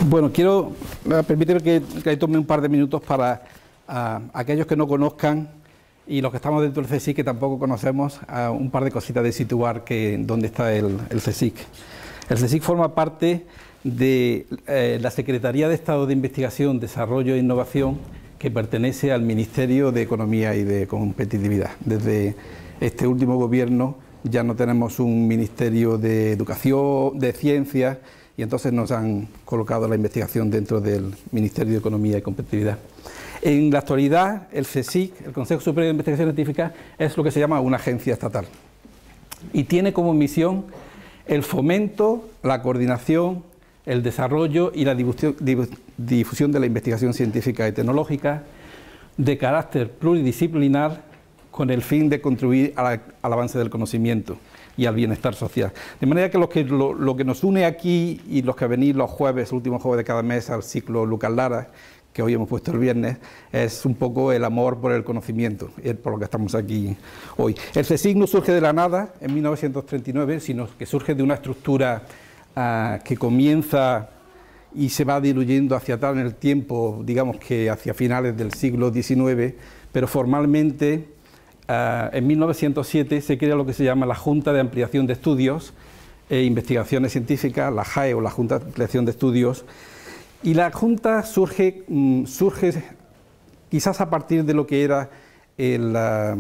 Bueno, permíteme que tome un par de minutos para aquellos que no conozcan y los que estamos dentro del CSIC que tampoco conocemos, un par de cositas de situar dónde está el CSIC. El CSIC forma parte de la Secretaría de Estado de Investigación, Desarrollo e Innovación, que pertenece al Ministerio de Economía y de Competitividad. Desde este último gobierno ya no tenemos un Ministerio de Educación, de Ciencias, y entonces nos han colocado la investigación dentro del Ministerio de Economía y Competitividad. En la actualidad, el CSIC, el Consejo Superior de Investigación Científica, es lo que se llama una agencia estatal y tiene como misión el fomento, la coordinación, el desarrollo y la difusión de la investigación científica y tecnológica de carácter pluridisciplinar con el fin de contribuir al avance del conocimiento y al bienestar social. De manera que lo que nos une aquí y los que venís los jueves, el último jueves de cada mes al ciclo Lucas Lara, que hoy hemos puesto el viernes, es un poco el amor por el conocimiento, es por lo que estamos aquí hoy. El CSIC no surge de la nada en 1939, sino que surge de una estructura que comienza y se va diluyendo hacia atrás en el tiempo, digamos que hacia finales del siglo XIX, pero formalmente en 1907 se crea lo que se llama la Junta de Ampliación de Estudios e Investigaciones Científicas, la JAE o la Junta de Ampliación de Estudios, y la Junta surge quizás a partir de lo que era la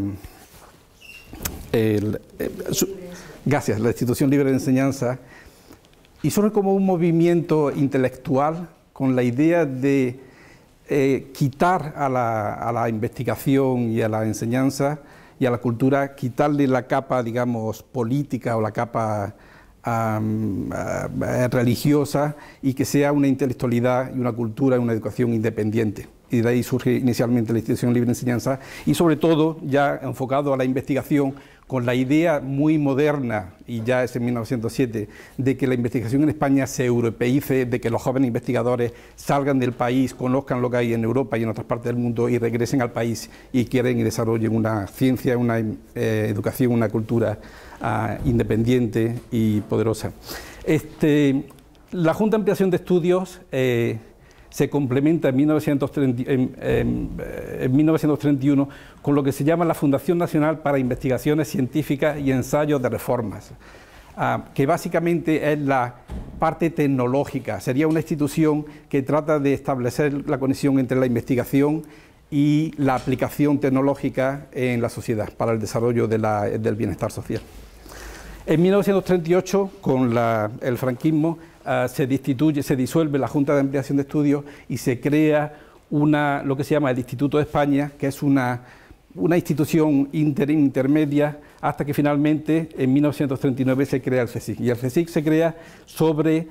Institución Libre de Enseñanza, y surge como un movimiento intelectual con la idea de quitar a la investigación y a la enseñanza y a la cultura, quitarle la capa, digamos, política o la capa religiosa, y que sea una intelectualidad y una cultura y una educación independiente. Y de ahí surge inicialmente la Institución Libre de Enseñanza y sobre todo ya enfocado a la investigación con la idea muy moderna, y ya es en 1907, de que la investigación en España se europeice, de que los jóvenes investigadores salgan del país, conozcan lo que hay en Europa y en otras partes del mundo y regresen al país y quieren y desarrollen una ciencia, una educación, una cultura independiente y poderosa. La Junta de Ampliación de Estudios se complementa en 1931 con lo que se llama la Fundación Nacional para Investigaciones Científicas y Ensayos de Reformas, que básicamente es la parte tecnológica. Sería una institución que trata de establecer la conexión entre la investigación y la aplicación tecnológica en la sociedad para el desarrollo del bienestar social. En 1938, con el franquismo, se disuelve la Junta de Ampliación de Estudios y se crea lo que se llama el Instituto de España, que es una institución intermedia, hasta que finalmente en 1939 se crea el CSIC. Y el CSIC se crea sobre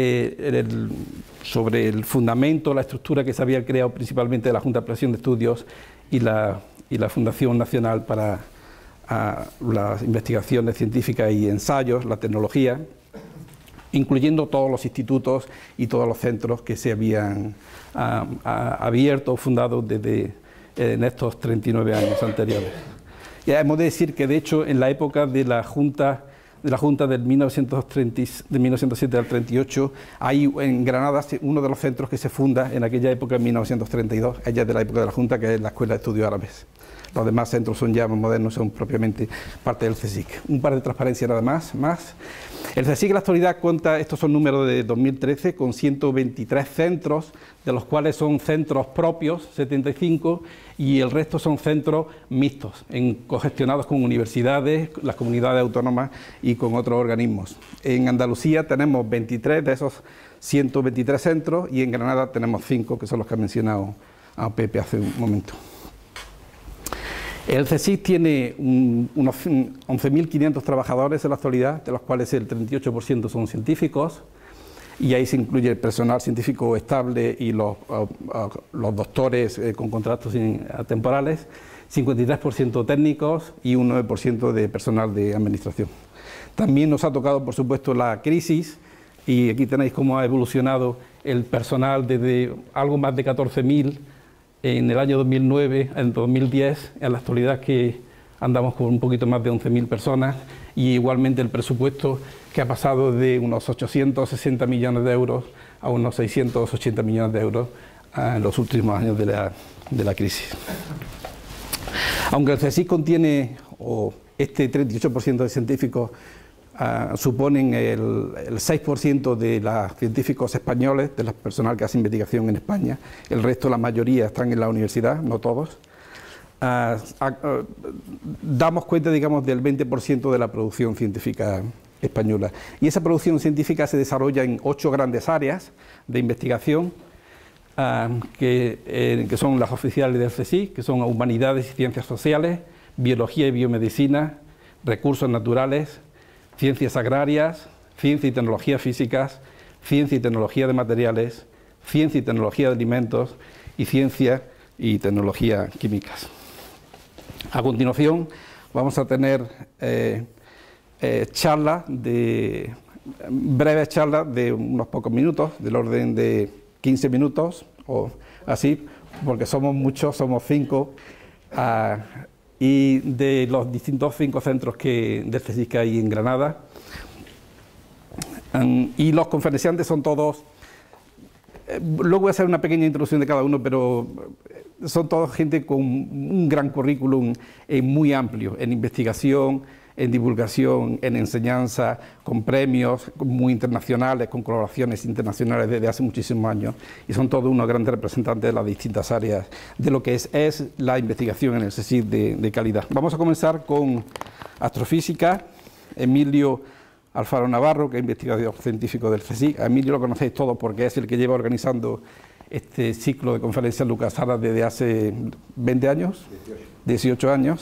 el fundamento, la estructura que se había creado principalmente de la Junta de Ampliación de Estudios y la Fundación Nacional para las investigaciones científicas y ensayos, la tecnología, incluyendo todos los institutos y todos los centros que se habían abierto o fundado en estos 39 años anteriores. Y hemos de decir que, de hecho, en la época de la Junta del 1907 al 38, hay en Granada uno de los centros que se funda en aquella época, en 1932, ella es de la época de la Junta, que es la Escuela de Estudios Árabes. Los demás centros son ya más modernos, son propiamente parte del CSIC. Un par de transparencias nada más. El CSIC en la actualidad cuenta, estos son números de 2013, con 123 centros, de los cuales son centros propios, 75, y el resto son centros mixtos, cogestionados con universidades, las comunidades autónomas y con otros organismos. En Andalucía tenemos 23 de esos 123 centros, y en Granada tenemos 5, que son los que ha mencionado a Pepe hace un momento. El CSIC tiene unos 11.500 trabajadores en la actualidad, de los cuales el 38% son científicos, y ahí se incluye el personal científico estable y los doctores con contratos temporales, 53% técnicos y un 9% de personal de administración. También nos ha tocado, por supuesto, la crisis, y aquí tenéis cómo ha evolucionado el personal desde algo más de 14.000 en el año 2009, en 2010, en la actualidad que andamos con un poquito más de 11.000 personas, y igualmente el presupuesto que ha pasado de unos 860 millones de euros a unos 680 millones de euros en los últimos años de la crisis. Aunque el CSIC contiene, o este 38% de científicos suponen el 6% de los científicos españoles, de la personal que hace investigación en España, el resto, la mayoría, están en la universidad, no todos. Damos cuenta, digamos, del 20% de la producción científica española. Y esa producción científica se desarrolla en 8 grandes áreas de investigación, que son las oficiales del CSIC, que son Humanidades y Ciencias Sociales, Biología y Biomedicina, Recursos Naturales, Ciencias Agrarias, Ciencia y Tecnología Físicas, Ciencia y Tecnología de Materiales, Ciencia y Tecnología de Alimentos y Ciencia y Tecnología Químicas. A continuación vamos a tener breves charlas de unos pocos minutos, del orden de 15 minutos o así, porque somos muchos, somos 5, y de los distintos 5 centros del CSIC que hay en Granada. Y los conferenciantes son todos, luego voy a hacer una pequeña introducción de cada uno, pero son todos gente con un gran currículum muy amplio en investigación, en divulgación, en enseñanza, con premios muy internacionales, con colaboraciones internacionales desde hace muchísimos años, y son todos unos grandes representantes de las distintas áreas de lo que es la investigación en el CSIC de calidad. Vamos a comenzar con astrofísica. Emilio Alfaro Navarro, que es investigador científico del CSIC. A Emilio lo conocéis todos porque es el que lleva organizando este ciclo de conferencias LucasArts desde hace 20 años, 18 años.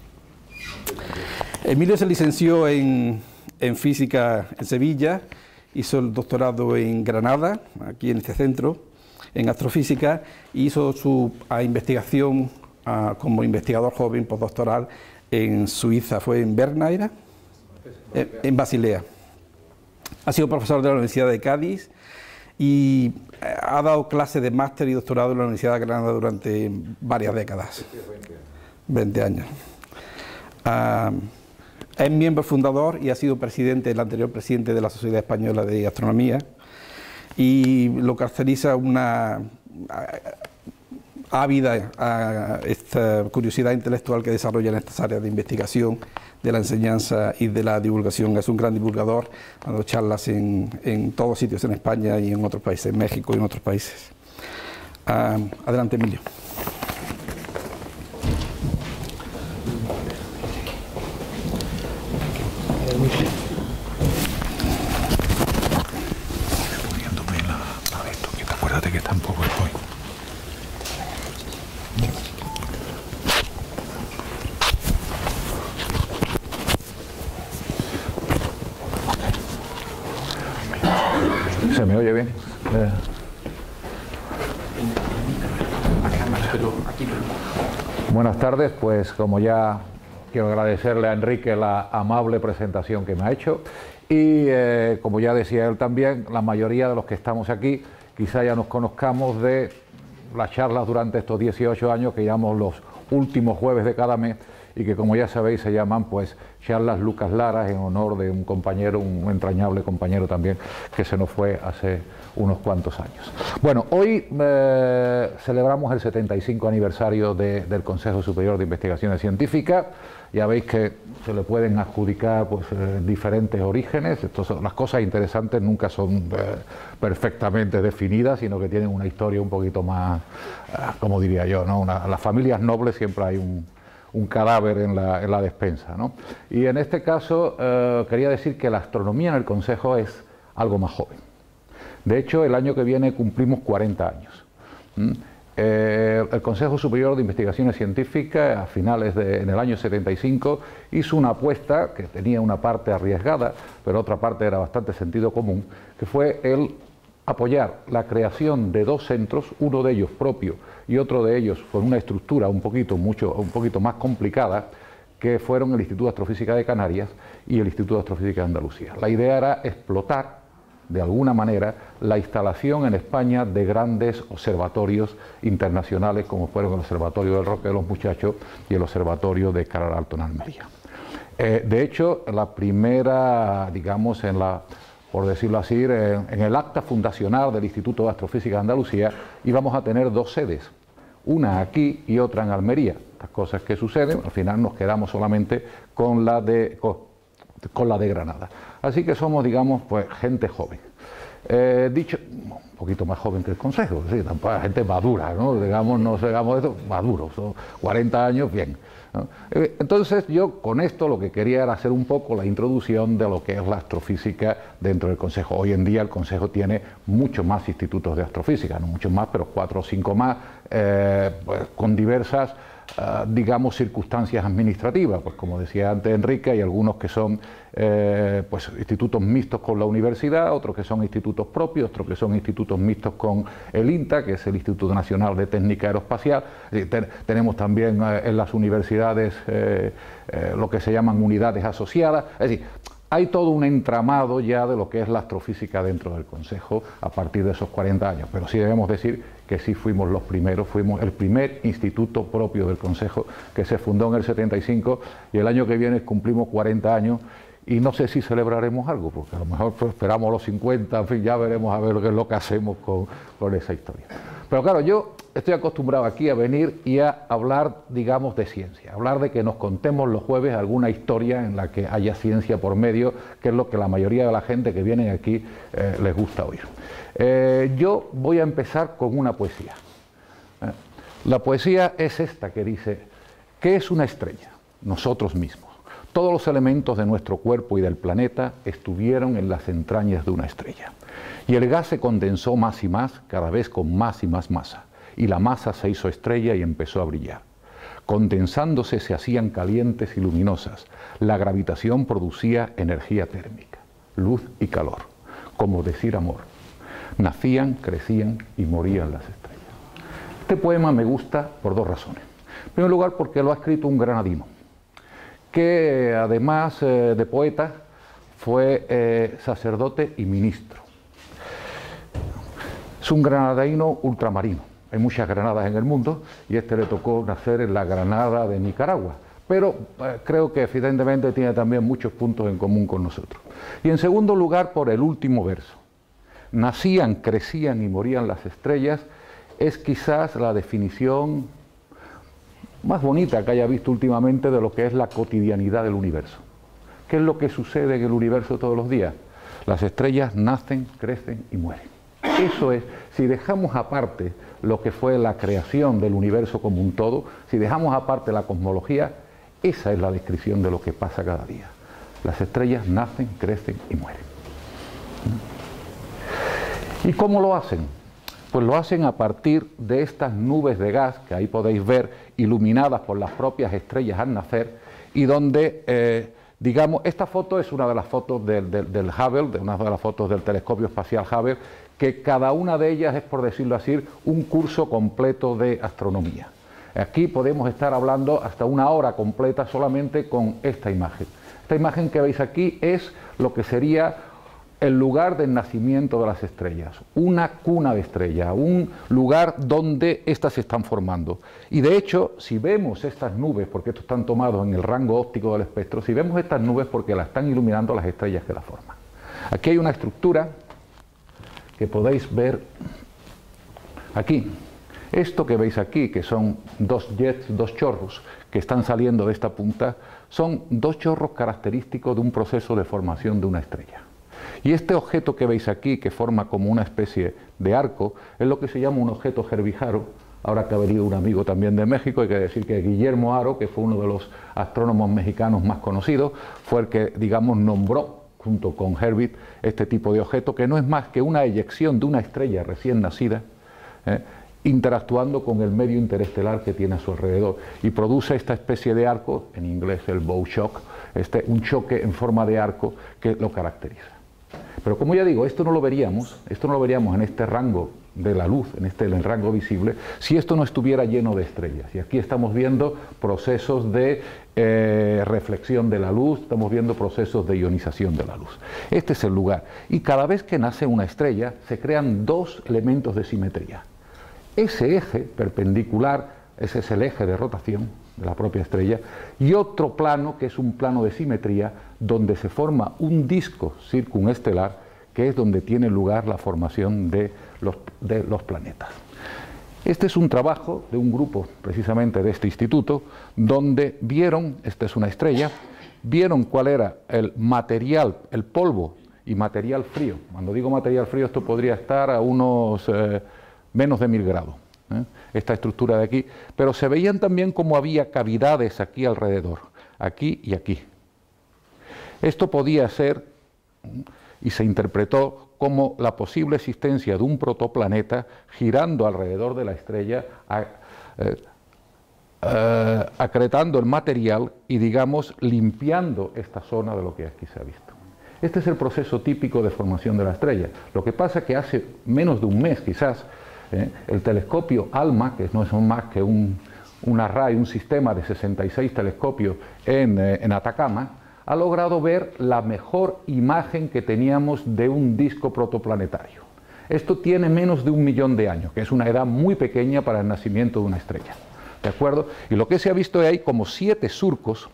Emilio se licenció en física en Sevilla, hizo el doctorado en Granada, aquí en este centro, en astrofísica, y hizo su investigación como investigador joven postdoctoral en Suiza, fue en Berna, ¿era? En Basilea. Ha sido profesor de la Universidad de Cádiz y ha dado clases de máster y doctorado en la Universidad de Granada durante varias décadas, 20 años. Es miembro fundador y ha sido el anterior presidente de la Sociedad Española de Astronomía, y lo caracteriza una ávida esta curiosidad intelectual que desarrolla en estas áreas de investigación, de la enseñanza y de la divulgación. Es un gran divulgador, dando charlas en todos sitios en España y en otros países, en México y en otros países. Adelante, Emilio. Acuérdate que tampoco estoy. ¿Se me oye bien? Buenas tardes, pues como ya quiero agradecerle a Enrique la amable presentación que me ha hecho, y como ya decía él también, la mayoría de los que estamos aquí quizá ya nos conozcamos de las charlas durante estos 18 años que llamamos los últimos jueves de cada mes, y que, como ya sabéis, se llaman pues charlas Lucas Lara, en honor de un compañero, un entrañable compañero también, que se nos fue hace unos cuantos años. Bueno, hoy celebramos el 75 aniversario del Consejo Superior de Investigaciones Científicas. Ya veis que se le pueden adjudicar pues diferentes orígenes. Las cosas interesantes nunca son perfectamente definidas, sino que tienen una historia un poquito más, como diría yo, ¿no? En las familias nobles siempre hay un cadáver en la despensa, ¿no? Y en este caso quería decir que la astronomía en el Consejo es algo más joven. De hecho, el año que viene cumplimos 40 años. El Consejo Superior de Investigaciones Científicas, a finales en el año 75, hizo una apuesta que tenía una parte arriesgada, pero otra parte era bastante sentido común, que fue el apoyar la creación de 2 centros, uno de ellos propio y otro de ellos con una estructura un poquito más complicada, que fueron el Instituto de Astrofísica de Canarias y el Instituto de Astrofísica de Andalucía. La idea era explotar de alguna manera la instalación en España de grandes observatorios internacionales, como fueron el Observatorio del Roque de los Muchachos y el Observatorio de Calar Alto en Almería. De hecho, la primera, digamos, en la por decirlo así, en el acta fundacional del Instituto de Astrofísica de Andalucía íbamos a tener dos sedes, una aquí y otra en Almería. Las cosas que suceden, al final nos quedamos solamente con la de Granada. Así que somos, digamos, pues gente joven. Dicho, un poquito más joven que el Consejo, sí, tampoco gente madura, ¿no? Digamos, no digamos esto, maduros, son 40 años, bien, ¿no? Entonces yo con esto lo que quería era hacer un poco la introducción de lo que es la astrofísica dentro del Consejo. Hoy en día el Consejo tiene muchos más institutos de astrofísica, no muchos más, pero 4 o 5 más, pues, con diversas digamos, circunstancias administrativas, pues como decía antes Enrique, hay algunos que son pues institutos mixtos con la universidad, otros que son institutos propios, otros que son institutos mixtos con el INTA, que es el Instituto Nacional de Técnica Aeroespacial. Tenemos también en las universidades lo que se llaman unidades asociadas, es decir, hay todo un entramado ya de lo que es la astrofísica dentro del Consejo a partir de esos 40 años, pero sí debemos decir que sí fuimos los primeros, fuimos el primer instituto propio del Consejo que se fundó en el 75 y el año que viene cumplimos 40 años y no sé si celebraremos algo, porque a lo mejor pues, esperamos los 50, en fin, ya veremos a ver qué es lo que hacemos con esa historia. Pero claro, yo estoy acostumbrado aquí a venir y a hablar, digamos, de ciencia, hablar de que nos contemos los jueves alguna historia en la que haya ciencia por medio, que es lo que la mayoría de la gente que viene aquí les gusta oír. Yo voy a empezar con una poesía. La poesía es esta que dice: ¿qué es una estrella? Nosotros mismos. Todos los elementos de nuestro cuerpo y del planeta estuvieron en las entrañas de una estrella. Y el gas se condensó más y más, cada vez con más y más masa. Y la masa se hizo estrella y empezó a brillar. Condensándose se hacían calientes y luminosas. La gravitación producía energía térmica, luz y calor, como decir amor. Nacían, crecían y morían las estrellas. Este poema me gusta por dos razones. En primer lugar, porque lo ha escrito un granadino, que además de poeta fue sacerdote y ministro. Es un granadino ultramarino. Hay muchas Granadas en el mundo y este le tocó nacer en la Granada de Nicaragua, pero creo que evidentemente tiene también muchos puntos en común con nosotros. Y en segundo lugar, por el último verso. Nacían, crecían y morían las estrellas, es quizás la definición más bonita que haya visto últimamente de lo que es la cotidianidad del universo. ¿Qué es lo que sucede en el universo todos los días? Las estrellas nacen, crecen y mueren. Eso es, si dejamos aparte lo que fue la creación del universo como un todo, si dejamos aparte la cosmología, esa es la descripción de lo que pasa cada día. Las estrellas nacen, crecen y mueren. ¿Y cómo lo hacen? Pues lo hacen a partir de estas nubes de gas que ahí podéis ver iluminadas por las propias estrellas al nacer y donde, digamos, esta foto es una de las fotos del Hubble, una de las fotos del telescopio espacial Hubble, que cada una de ellas es, por decirlo así, un curso completo de astronomía. Aquí podemos estar hablando hasta una hora completa solamente con esta imagen. Esta imagen que veis aquí es lo que sería el lugar del nacimiento de las estrellas, una cuna de estrellas, un lugar donde éstas se están formando. Y de hecho, si vemos estas nubes, porque estos están tomados en el rango óptico del espectro, si vemos estas nubes porque las están iluminando las estrellas que las forman. Aquí hay una estructura que podéis ver aquí. Esto que veis aquí, que son dos jets, dos chorros que están saliendo de esta punta, son dos chorros característicos de un proceso de formación de una estrella. Y este objeto que veis aquí, que forma como una especie de arco, es lo que se llama un objeto Herbig-Haro. Ahora que ha venido un amigo también de México, hay que decir que Guillermo Haro, que fue uno de los astrónomos mexicanos más conocidos, fue el que, digamos, nombró, junto con Herbig, este tipo de objeto, que no es más que una eyección de una estrella recién nacida, interactuando con el medio interestelar que tiene a su alrededor, y produce esta especie de arco, en inglés el bow shock, un choque en forma de arco que lo caracteriza. Pero como ya digo, esto no lo veríamos en este rango de la luz, en el rango visible, si esto no estuviera lleno de estrellas. Y aquí estamos viendo procesos de reflexión de la luz, estamos viendo procesos de ionización de la luz. Este es el lugar. Y cada vez que nace una estrella, se crean dos elementos de simetría. Ese eje perpendicular, ese es el eje de rotación de la propia estrella, y otro plano que es un plano de simetría donde se forma un disco circunestelar que es donde tiene lugar la formación de los planetas. Este es un trabajo de un grupo precisamente de este instituto, donde vieron, esta es una estrella, vieron cuál era el material, el polvo y material frío. Cuando digo material frío, esto podría estar a unos menos de 1000 grados, esta estructura de aquí, pero se veían también como había cavidades aquí alrededor, aquí y aquí. Esto podía ser, y se interpretó como la posible existencia de un protoplaneta girando alrededor de la estrella, acretando el material y, digamos, limpiando esta zona de lo que aquí se ha visto. Este es el proceso típico de formación de la estrella. Lo que pasa es que hace menos de un mes, quizás, el telescopio ALMA, que no es más que un array, un sistema de 66 telescopios en Atacama, ha logrado ver la mejor imagen que teníamos de un disco protoplanetario. Esto tiene menos de 1 millón de años, que es una edad muy pequeña para el nacimiento de una estrella. ¿De acuerdo? Y lo que se ha visto es que hay como 7 surcos,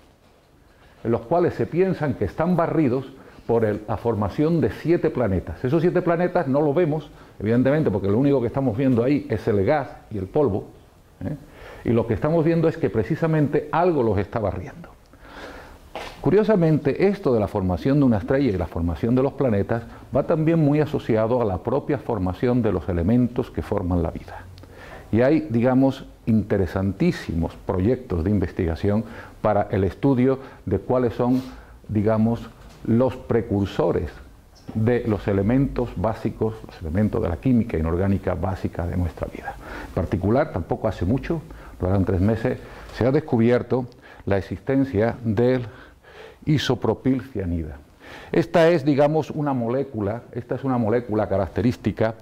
en los cuales se piensan que están barridos por la formación de 7 planetas. Esos 7 planetas no los vemos, evidentemente, porque lo único que estamos viendo ahí es el gas y el polvo, y lo que estamos viendo es que precisamente algo los está barriendo. Curiosamente, esto de la formación de una estrella y la formación de los planetas va también muy asociado a la propia formación de los elementos que forman la vida. Y hay, digamos, interesantísimos proyectos de investigación para el estudio de cuáles son, digamos, los precursores de los elementos básicos, los elementos de la química inorgánica básica de nuestra vida. En particular, tampoco hace mucho, lo harán 3 meses, se ha descubierto la existencia del isopropilcianida. Esta es, digamos, una molécula, característica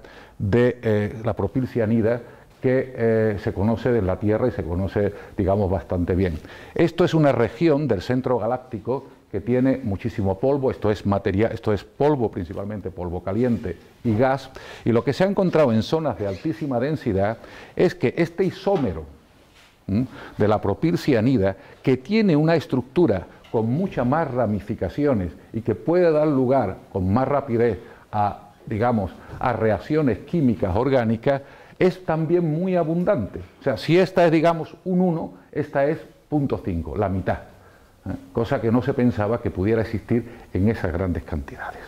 de la propilcianida que se conoce de la Tierra y se conoce, digamos, bastante bien. Esto es una región del centro galáctico que tiene muchísimo polvo, esto es polvo, principalmente polvo caliente y gas, y lo que se ha encontrado en zonas de altísima densidad es que este isómero de la propilcianida, que tiene una estructura con muchas más ramificaciones y que puede dar lugar con más rapidez a, digamos, a reacciones químicas orgánicas, es también muy abundante. O sea, si esta es, digamos, un 1, esta es 0.5, la mitad, cosa que no se pensaba que pudiera existir en esas grandes cantidades.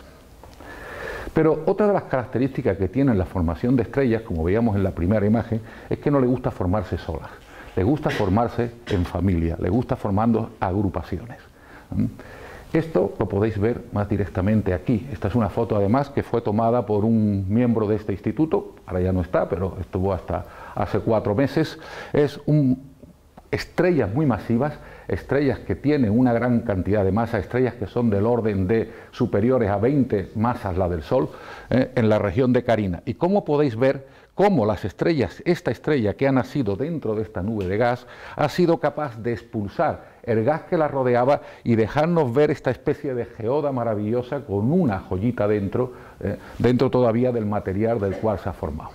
Pero otra de las características que tiene la formación de estrellas, como veíamos en la primera imagen, es que no le gusta formarse solas, le gusta formarse en familia, le gusta formando agrupaciones. Esto lo podéis ver más directamente aquí. Esta es una foto además que fue tomada por un miembro de este instituto, ahora ya no está, pero estuvo hasta hace 4 meses. Es estrellas muy masivas, estrellas que tienen una gran cantidad de masa, estrellas que son del orden de superiores a 20 masas la del Sol, en la región de Carina. Y como podéis ver, cómo las estrellas, esta estrella que ha nacido dentro de esta nube de gas, ha sido capaz de expulsar el gas que la rodeaba y dejarnos ver esta especie de geoda maravillosa con una joyita dentro, dentro todavía del material del cual se ha formado.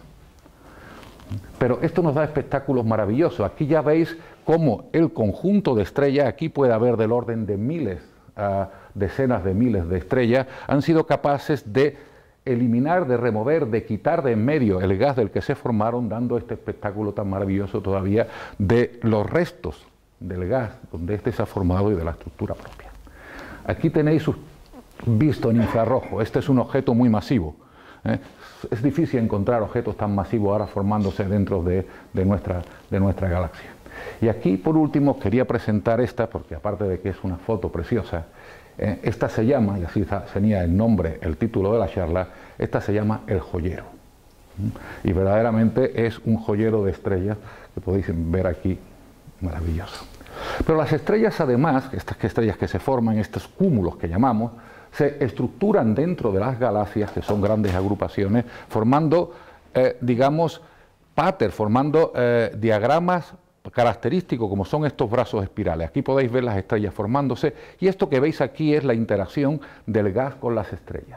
Pero esto nos da espectáculos maravillosos. Aquí ya veis cómo el conjunto de estrellas, aquí puede haber del orden de miles, decenas de miles de estrellas, han sido capaces de eliminar, de remover, de quitar de en medio el gas del que se formaron, dando este espectáculo tan maravilloso todavía de los restos del gas donde este se ha formado y de la estructura propia. Aquí tenéis visto en infrarrojo, este es un objeto muy masivo. Es difícil encontrar objetos tan masivos ahora formándose dentro de nuestra galaxia. Y aquí, por último, quería presentar esta, porque aparte de que es una foto preciosa, esta se llama, y así tenía el nombre, el título de la charla, esta se llama El Joyero. Y verdaderamente es un joyero de estrellas que podéis ver aquí, maravilloso. Pero las estrellas, además, estas estrellas que se forman, estos cúmulos que llamamos, se estructuran dentro de las galaxias, que son grandes agrupaciones, formando, digamos, patterns, formando diagramas característicos como son estos brazos espirales. Aquí podéis ver las estrellas formándose y esto que veis aquí es la interacción del gas con las estrellas.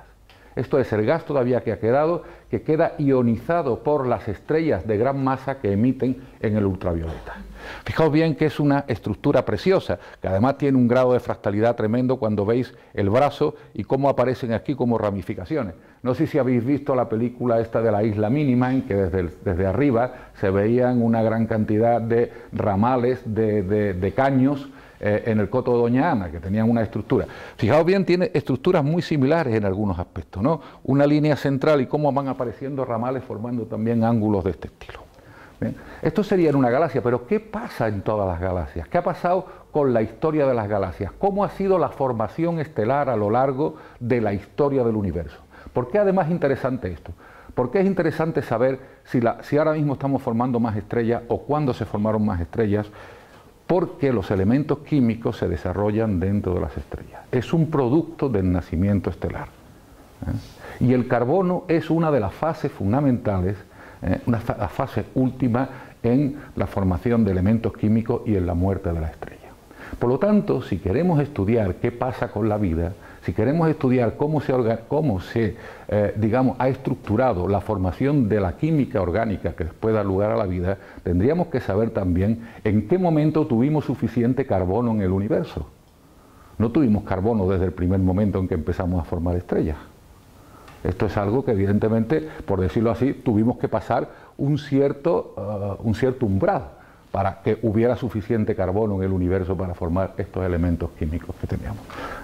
Esto es el gas todavía que ha quedado, que queda ionizado por las estrellas de gran masa que emiten en el ultravioleta. Fijaos bien que es una estructura preciosa, que además tiene un grado de fractalidad tremendo cuando veis el brazo y cómo aparecen aquí como ramificaciones. No sé si habéis visto la película esta de La Isla Mínima, en que desde arriba se veían una gran cantidad de ramales de caños en el coto de Doña Ana, que tenían una estructura. Fijaos bien, tiene estructuras muy similares en algunos aspectos, ¿no? Una línea central y cómo van apareciendo ramales formando también ángulos de este estilo. Bien. Esto sería en una galaxia, pero ¿qué pasa en todas las galaxias? ¿Qué ha pasado con la historia de las galaxias? ¿Cómo ha sido la formación estelar a lo largo de la historia del universo? ¿Por qué además es interesante esto? ¿Por qué es interesante saber si ahora mismo estamos formando más estrellas o cuándo se formaron más estrellas? Porque los elementos químicos se desarrollan dentro de las estrellas. Es un producto del nacimiento estelar. Y el carbono es una de las fases fundamentales, la fase última en la formación de elementos químicos y en la muerte de la estrella. Por lo tanto, si queremos estudiar qué pasa con la vida, si queremos estudiar cómo se ha estructurado la formación de la química orgánica que después da lugar a la vida, tendríamos que saber también en qué momento tuvimos suficiente carbono en el universo. No tuvimos carbono desde el primer momento en que empezamos a formar estrellas. Esto es algo que evidentemente, por decirlo así, tuvimos que pasar un cierto umbral para que hubiera suficiente carbono en el universo para formar estos elementos químicos que teníamos.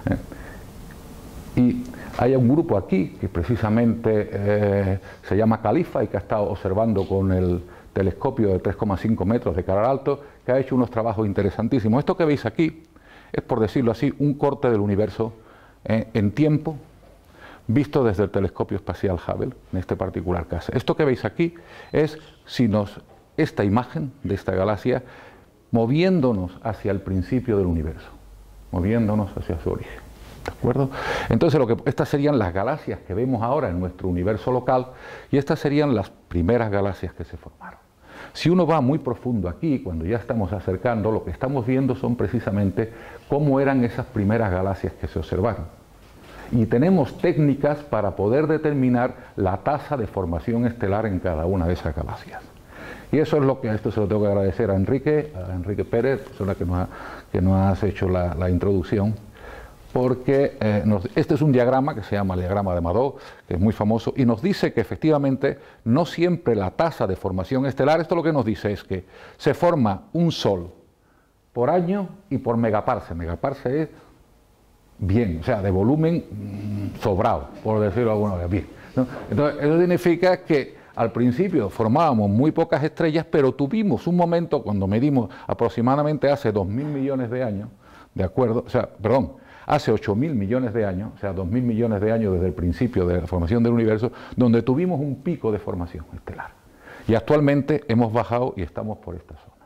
Y hay un grupo aquí que precisamente se llama Califa y que ha estado observando con el telescopio de 3,5 metros de cara al alto, que ha hecho unos trabajos interesantísimos. Esto que veis aquí es, por decirlo así, un corte del universo en tiempo, visto desde el telescopio espacial Hubble, en este particular caso. Esto que veis aquí es esta imagen de esta galaxia moviéndonos hacia el principio del universo, moviéndonos hacia su origen. ¿De acuerdo? Entonces, estas serían las galaxias que vemos ahora en nuestro universo local y estas serían las primeras galaxias que se formaron. Si uno va muy profundo aquí, cuando ya estamos acercando, lo que estamos viendo son precisamente cómo eran esas primeras galaxias que se observaron. Y tenemos técnicas para poder determinar la tasa de formación estelar en cada una de esas galaxias. Y eso es lo que, esto se lo tengo que agradecer a Enrique Pérez, persona que nos ha hecho la introducción, porque este es un diagrama que se llama el diagrama de Madoz, que es muy famoso, y nos dice que efectivamente no siempre la tasa de formación estelar, esto lo que nos dice es que se forma un Sol por año y por megaparse. Megaparse es bien, o sea, de volumen sobrado, por decirlo de alguna manera, bien, ¿no? Entonces, eso significa que al principio formábamos muy pocas estrellas, pero tuvimos un momento cuando medimos aproximadamente hace 2.000 millones de años, ¿de acuerdo? O sea, perdón, hace 8.000 millones de años, o sea, 2.000 millones de años desde el principio de la formación del universo, donde tuvimos un pico de formación estelar. Y actualmente hemos bajado y estamos por esta zona.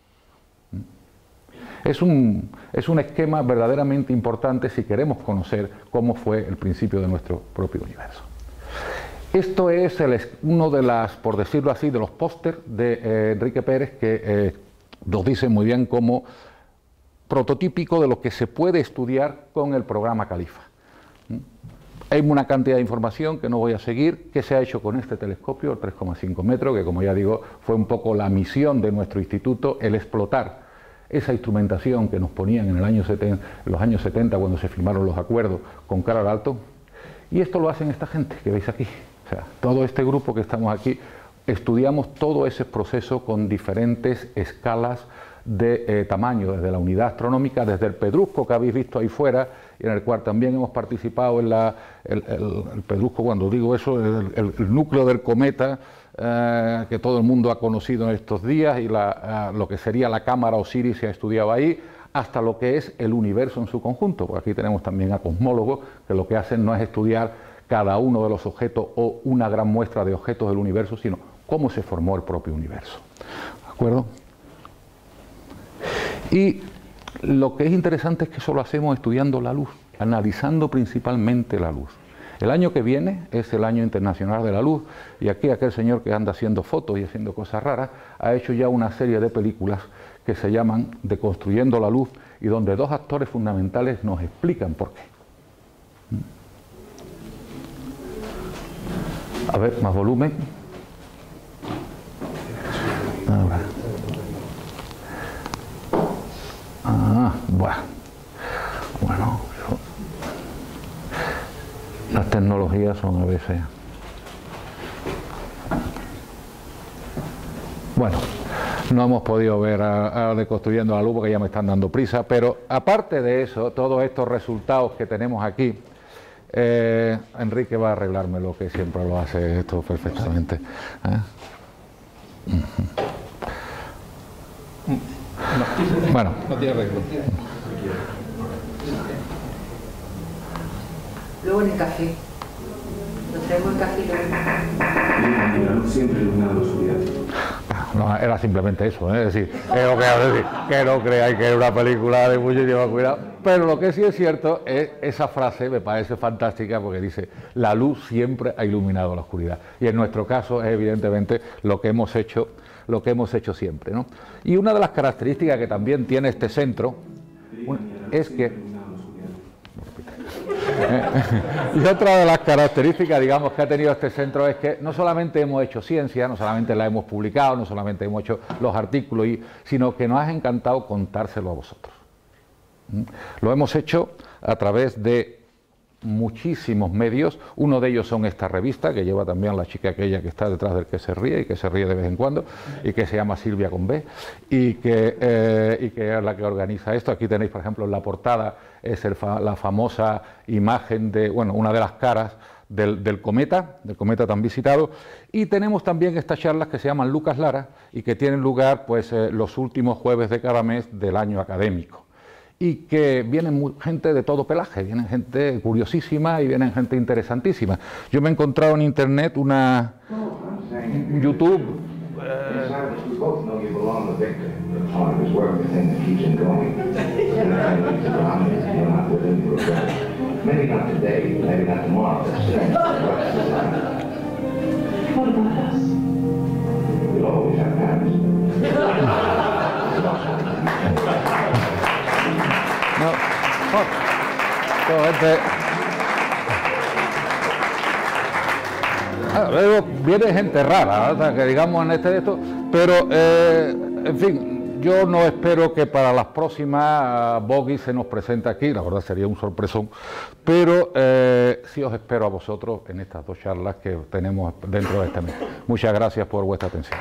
Es un esquema verdaderamente importante si queremos conocer cómo fue el principio de nuestro propio universo. Esto es uno de por decirlo así, de los pósters de Enrique Pérez que nos dice muy bien como prototípico de lo que se puede estudiar con el programa Califa. Hay una cantidad de información que no voy a seguir, que se ha hecho con este telescopio, el 3,5 metros, que como ya digo, fue un poco la misión de nuestro instituto, el explotar esa instrumentación que nos ponían en los años 70 cuando se firmaron los acuerdos con cara al alto. Y esto lo hacen esta gente que veis aquí. O sea, todo este grupo que estamos aquí, estudiamos todo ese proceso con diferentes escalas de tamaño, desde la unidad astronómica, desde el pedrusco que habéis visto ahí fuera, y en el cual también hemos participado en el pedrusco, cuando digo eso, el núcleo del cometa, que todo el mundo ha conocido en estos días, y lo que sería la cámara Osiris se ha estudiado ahí, hasta lo que es el universo en su conjunto, porque aquí tenemos también a cosmólogos que lo que hacen no es estudiar cada uno de los objetos o una gran muestra de objetos del universo, sino cómo se formó el propio universo. ¿De acuerdo? Y lo que es interesante es que eso lo hacemos estudiando la luz, analizando principalmente la luz. El año que viene es el Año Internacional de la Luz, y aquí aquel señor que anda haciendo fotos y haciendo cosas raras ha hecho ya una serie de películas que se llaman Deconstruyendo la Luz, y donde dos actores fundamentales nos explican por qué. A ver, más volumen. Ahora. Bueno, las tecnologías son a veces... Bueno, no hemos podido ver a Deconstruyendo la Luz porque ya me están dando prisa, pero aparte de eso, todos estos resultados que tenemos aquí, Enrique va a arreglarme lo que siempre lo hace esto perfectamente. Bueno. No tiene arreglo. Luego en el café. Nos traemos el café y luego... Siempre iluminado la oscuridad. No, era simplemente eso, es decir, es lo que quiero decir, que no creáis que es una película de muchísimo cuidado, pero lo que sí es cierto es esa frase, me parece fantástica porque dice, la luz siempre ha iluminado la oscuridad, y en nuestro caso es evidentemente lo que hemos hecho siempre, ¿no? Y una de las características que también tiene este centro es que... Y otra de las características, digamos, que ha tenido este centro es que no solamente hemos hecho ciencia, no solamente la hemos publicado, no solamente hemos hecho los artículos, sino que nos ha encantado contárselo a vosotros. Lo hemos hecho a través de muchísimos medios. Uno de ellos son esta revista que lleva también la chica aquella que está detrás del que se ríe y que se ríe de vez en cuando y que se llama Silvia con B y que es la que organiza esto. Aquí tenéis, por ejemplo, en la portada es la famosa imagen de, bueno, una de las caras del cometa tan visitado, y tenemos también estas charlas que se llaman Lucas Lara y que tienen lugar pues los últimos jueves de cada mes del año académico, y que vienen gente de todo pelaje, vienen gente curiosísima y vienen gente interesantísima. Yo me he encontrado en internet YouTube luego viene gente rara, o sea, que digamos en de esto, pero en fin, yo no espero que para las próximas Boggy se nos presente aquí, la verdad sería un sorpresón, pero sí os espero a vosotros en estas dos charlas que tenemos dentro de este mes. Muchas gracias por vuestra atención.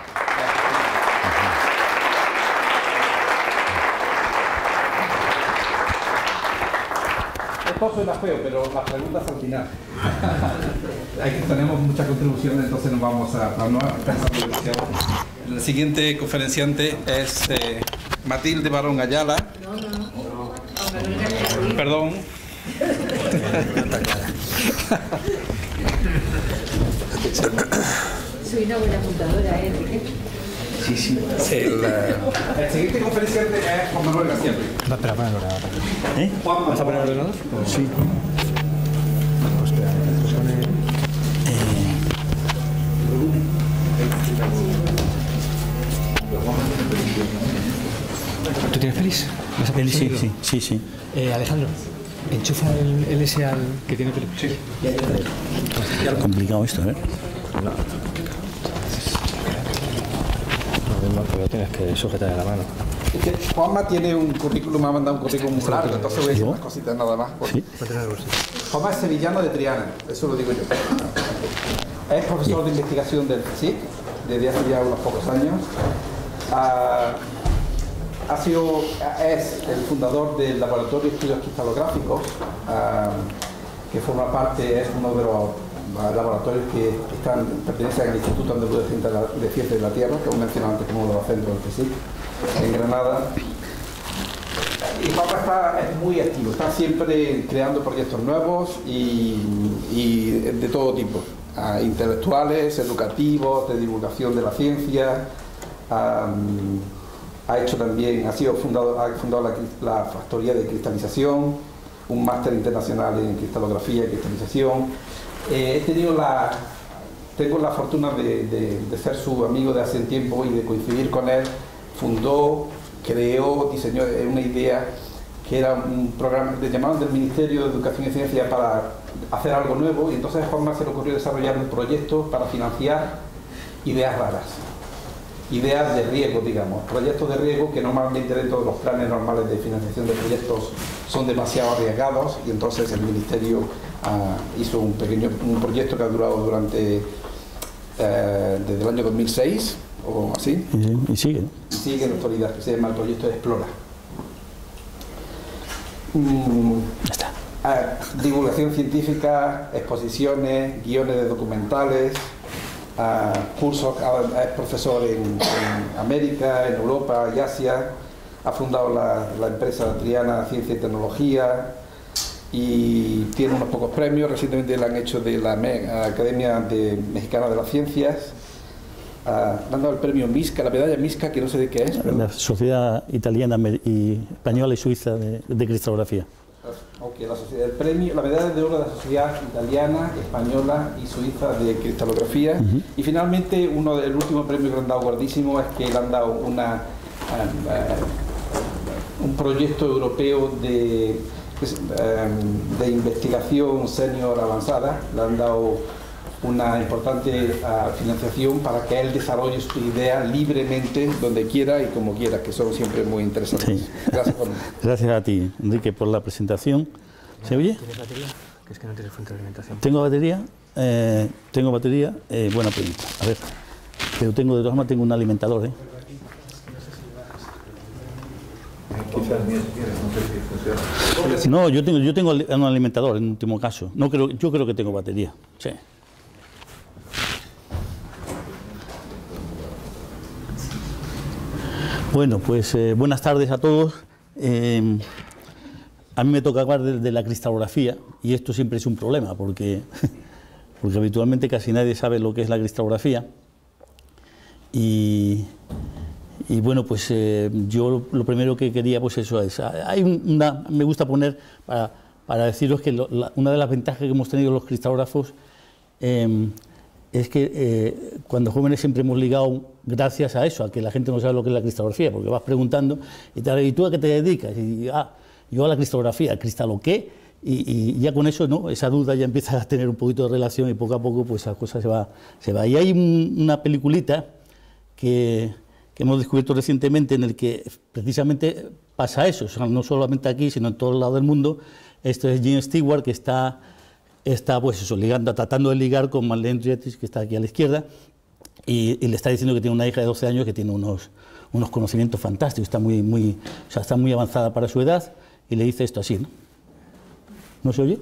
Esto suena feo, pero las preguntas al final. Tenemos muchas contribuciones, entonces nos vamos a no pensar demasiado. El siguiente conferenciante es Matilde Barón Ayala. Perdón. Soy una buena apuntadora, ¿eh? Sí, sí. El siguiente conferenciante es Juan Manuel García. Va a poner el ordenador. ¿Eh? ¿Vas a poner el ordenador? Sí. Pues espera, que pone... ¿Tú tienes pelis? ¿Vas a pelis? Sí. Alejandro, enchufa el S al que tiene pelis. Sí. Complicado esto, ¿eh? Pero tienes que sujetar de la mano. Juanma tiene un currículum, me ha mandado un currículum muy largo, entonces voy a decir unas cositas nada más. ¿Sí? Juanma es sevillano de Triana, eso lo digo yo. Es profesor de investigación del CSIC desde hace ya unos pocos años. Es el fundador del Laboratorio de Estudios Cristalográficos, que forma parte, es uno de los laboratorios que pertenecen al Instituto Andaluz de Ciencias de la Tierra, que hemos mencionado antes como uno de los centros del CSIC, en Granada. Y Juanma es muy activo, está siempre creando proyectos nuevos y de todo tipo, intelectuales, educativos, de divulgación de la ciencia. Ha fundado la factoría de cristalización, un máster internacional en cristalografía y cristalización. Tengo la fortuna de ser su amigo de hace un tiempo y de coincidir con él. Fundó, creó, diseñó una idea que era un programa que llamaban del Ministerio de Educación y Ciencia para hacer algo nuevo, y entonces a Juanma se le ocurrió desarrollar un proyecto para financiar ideas raras, ideas de riego, digamos, proyectos de riego que normalmente dentro de los planes normales de financiación de proyectos son demasiado arriesgados, y entonces el Ministerio hizo un proyecto que ha durado durante desde el año 2006 o así, y sigue. Sigue en la actualidad, que se llama el proyecto de Explora. Divulgación científica, exposiciones, guiones de documentales, cursos, es profesor en América, en Europa y Asia, ha fundado la empresa Triana Ciencia y Tecnología y tiene unos pocos premios. Recientemente le han hecho de la Academia Mexicana de las Ciencias, le han dado el premio MISCA, la medalla MISCA, que no sé de qué es. La Sociedad Italiana y Española y Suiza de Cristalografía. Okay, la medalla de oro de la Sociedad Italiana, Española y Suiza de Cristalografía. Y finalmente el último premio que le han dado guardísimo es que le han dado un proyecto europeo de investigación senior avanzada. Le han dado una importante financiación para que él desarrolle su idea libremente, donde quiera y como quiera, que son siempre muy interesantes. Sí. Gracias, Juan. Gracias a ti, Enrique, por la presentación. ¿Se oye? ¿Tienes batería? Que es que no tienes fuente de alimentación. ¿Tengo batería? Tengo batería. Buena pregunta. A ver, pero de todas formas tengo un alimentador, No, yo tengo un alimentador en último caso. Yo creo que tengo batería. Sí. Bueno, pues buenas tardes a todos. A mí me toca hablar de la cristalografía y esto siempre es un problema porque habitualmente casi nadie sabe lo que es la cristalografía. Y bueno, pues yo lo primero que quería, pues eso es, me gusta poner para deciros que una de las ventajas que hemos tenido los cristalógrafos es que cuando jóvenes siempre hemos ligado gracias a eso, a que la gente no sabe lo que es la cristalografía, porque vas preguntando ¿y tú a qué te dedicas? Y yo a la cristalografía, ¿cristalo qué? Y ya con eso, ¿no? Esa duda ya empieza a tener un poquito de relación y poco a poco pues esa cosa se va. Y hay una peliculita que hemos descubierto recientemente en el que precisamente pasa eso, o sea, no solamente aquí, sino en todo el lado del mundo. Esto es James Stewart, que está pues eso, tratando de ligar con Marlene Dietrich, que está aquí a la izquierda, y le está diciendo que tiene una hija de 12 años que tiene unos conocimientos fantásticos, está está muy avanzada para su edad, y le dice esto así, ¿no? ¿No se oye?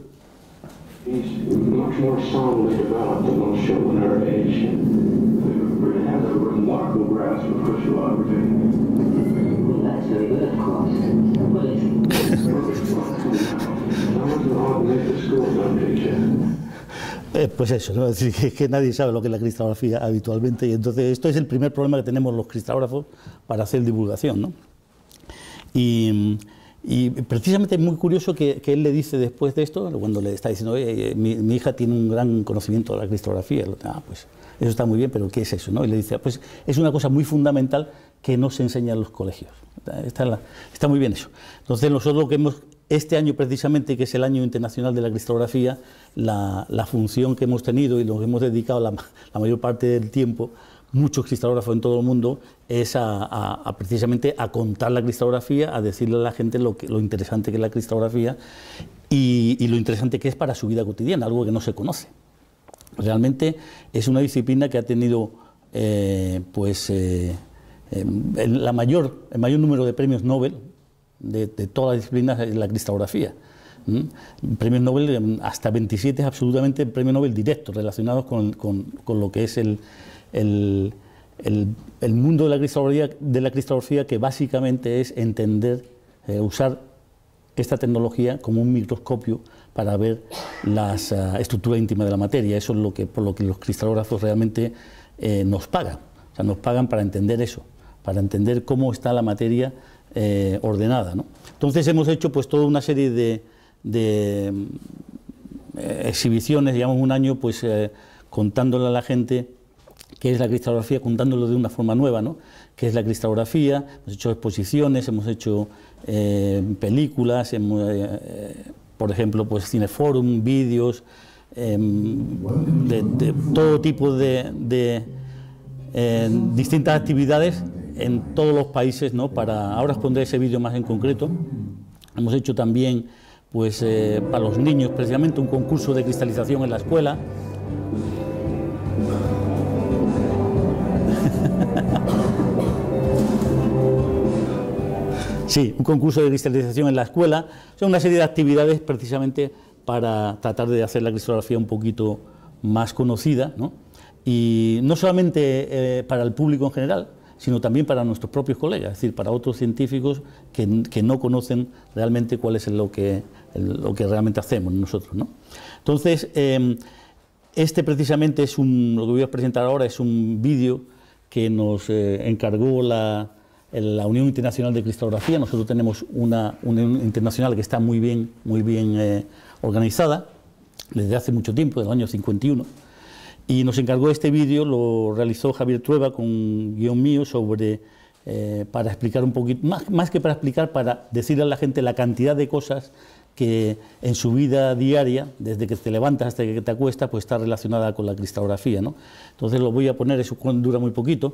Pues eso, ¿no? Es decir, que nadie sabe lo que es la cristalografía habitualmente, y entonces esto es el primer problema que tenemos los cristalógrafos para hacer divulgación, ¿no? Y precisamente es muy curioso que él le dice después de esto, cuando le está diciendo, mi hija tiene un gran conocimiento de la cristalografía, pues eso está muy bien, pero ¿qué es eso, no? Y le dice, pues es una cosa muy fundamental que no se enseña en los colegios. Está muy bien eso. Entonces nosotros lo que hemos, este año precisamente, que es el Año Internacional de la Cristalografía, la función que hemos tenido y lo que hemos dedicado la mayor parte del tiempo, muchos cristalógrafos en todo el mundo, es precisamente a contar la cristalografía, a decirle a la gente lo interesante que es la cristalografía y lo interesante que es para su vida cotidiana, algo que no se conoce. Realmente es una disciplina que ha tenido el mayor número de premios Nobel de todas las disciplinas en la cristalografía. Premios Nobel, hasta 27 absolutamente premios Nobel directos relacionados con lo que es el mundo de la cristalografía, que básicamente es entender, usar esta tecnología como un microscopio para ver las estructuras íntimas de la materia. Eso es por lo que los cristalógrafos realmente nos pagan. O sea, nos pagan para entender eso, para entender cómo está la materia ordenada, ¿no? Entonces hemos hecho pues toda una serie de exhibiciones, llevamos un año pues contándole a la gente qué es la cristalografía, contándolo de una forma nueva, ¿no? Qué es la cristalografía. Hemos hecho exposiciones, hemos hecho películas, por ejemplo, pues cineforum, vídeos, de todo tipo de distintas actividades en todos los países, ¿no? Ahora os pondré ese vídeo más en concreto. Hemos hecho también, pues, para los niños, precisamente un concurso de cristalización en la escuela. Sí, un concurso de cristalización en la escuela. Son una serie de actividades precisamente para tratar de hacer la cristalografía un poquito más conocida, ¿no? Y no solamente para el público en general, sino también para nuestros propios colegas, es decir, para otros científicos que no conocen realmente cuál es lo que realmente hacemos nosotros, ¿no? Entonces, este precisamente es lo que voy a presentar ahora es un vídeo que nos encargó la Unión Internacional de Cristalografía. Nosotros tenemos una Unión Internacional que está muy bien organizada desde hace mucho tiempo, desde el año 51, y nos encargó este vídeo, lo realizó Javier Trueba con un guión mío para explicar un poquito, más que para explicar, para decirle a la gente la cantidad de cosas que en su vida diaria, desde que te levantas hasta que te acuestas, pues está relacionada con la cristalografía, ¿no? Entonces lo voy a poner, eso dura muy poquito.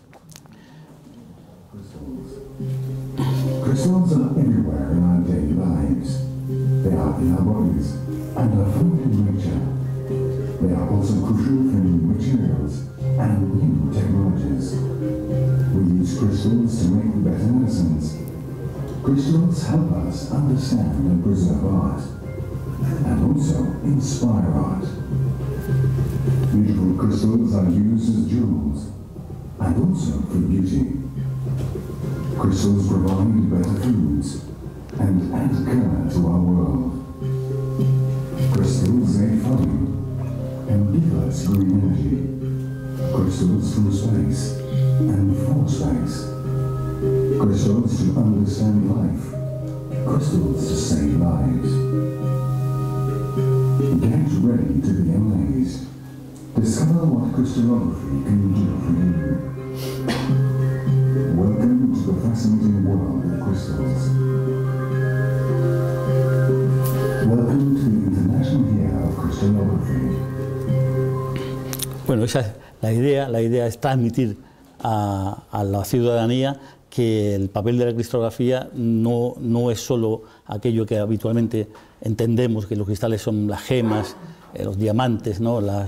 Crystals are everywhere in our daily lives. They are in our bodies and are found in nature. They are also crucial for new materials and new technologies. We use crystals to make better medicines. Crystals help us understand and preserve art, and also inspire art. Beautiful crystals are used as jewels, and also for beauty. Crystals provide better foods and add colour to our world. Crystals aid flowing and give us green energy. Crystals from space and for space. Crystals to understand life. Crystals to save lives. Get ready to be amazed. Discover what crystallography can do for you. Welcome to the fascinating world of crystals. Welcome to the International Year of Crystallography. Bueno, esa es la idea es transmitir a la ciudadanía que el papel de la cristalografía no es solo aquello que habitualmente entendemos, que los cristales son las gemas, los diamantes, ¿no? Las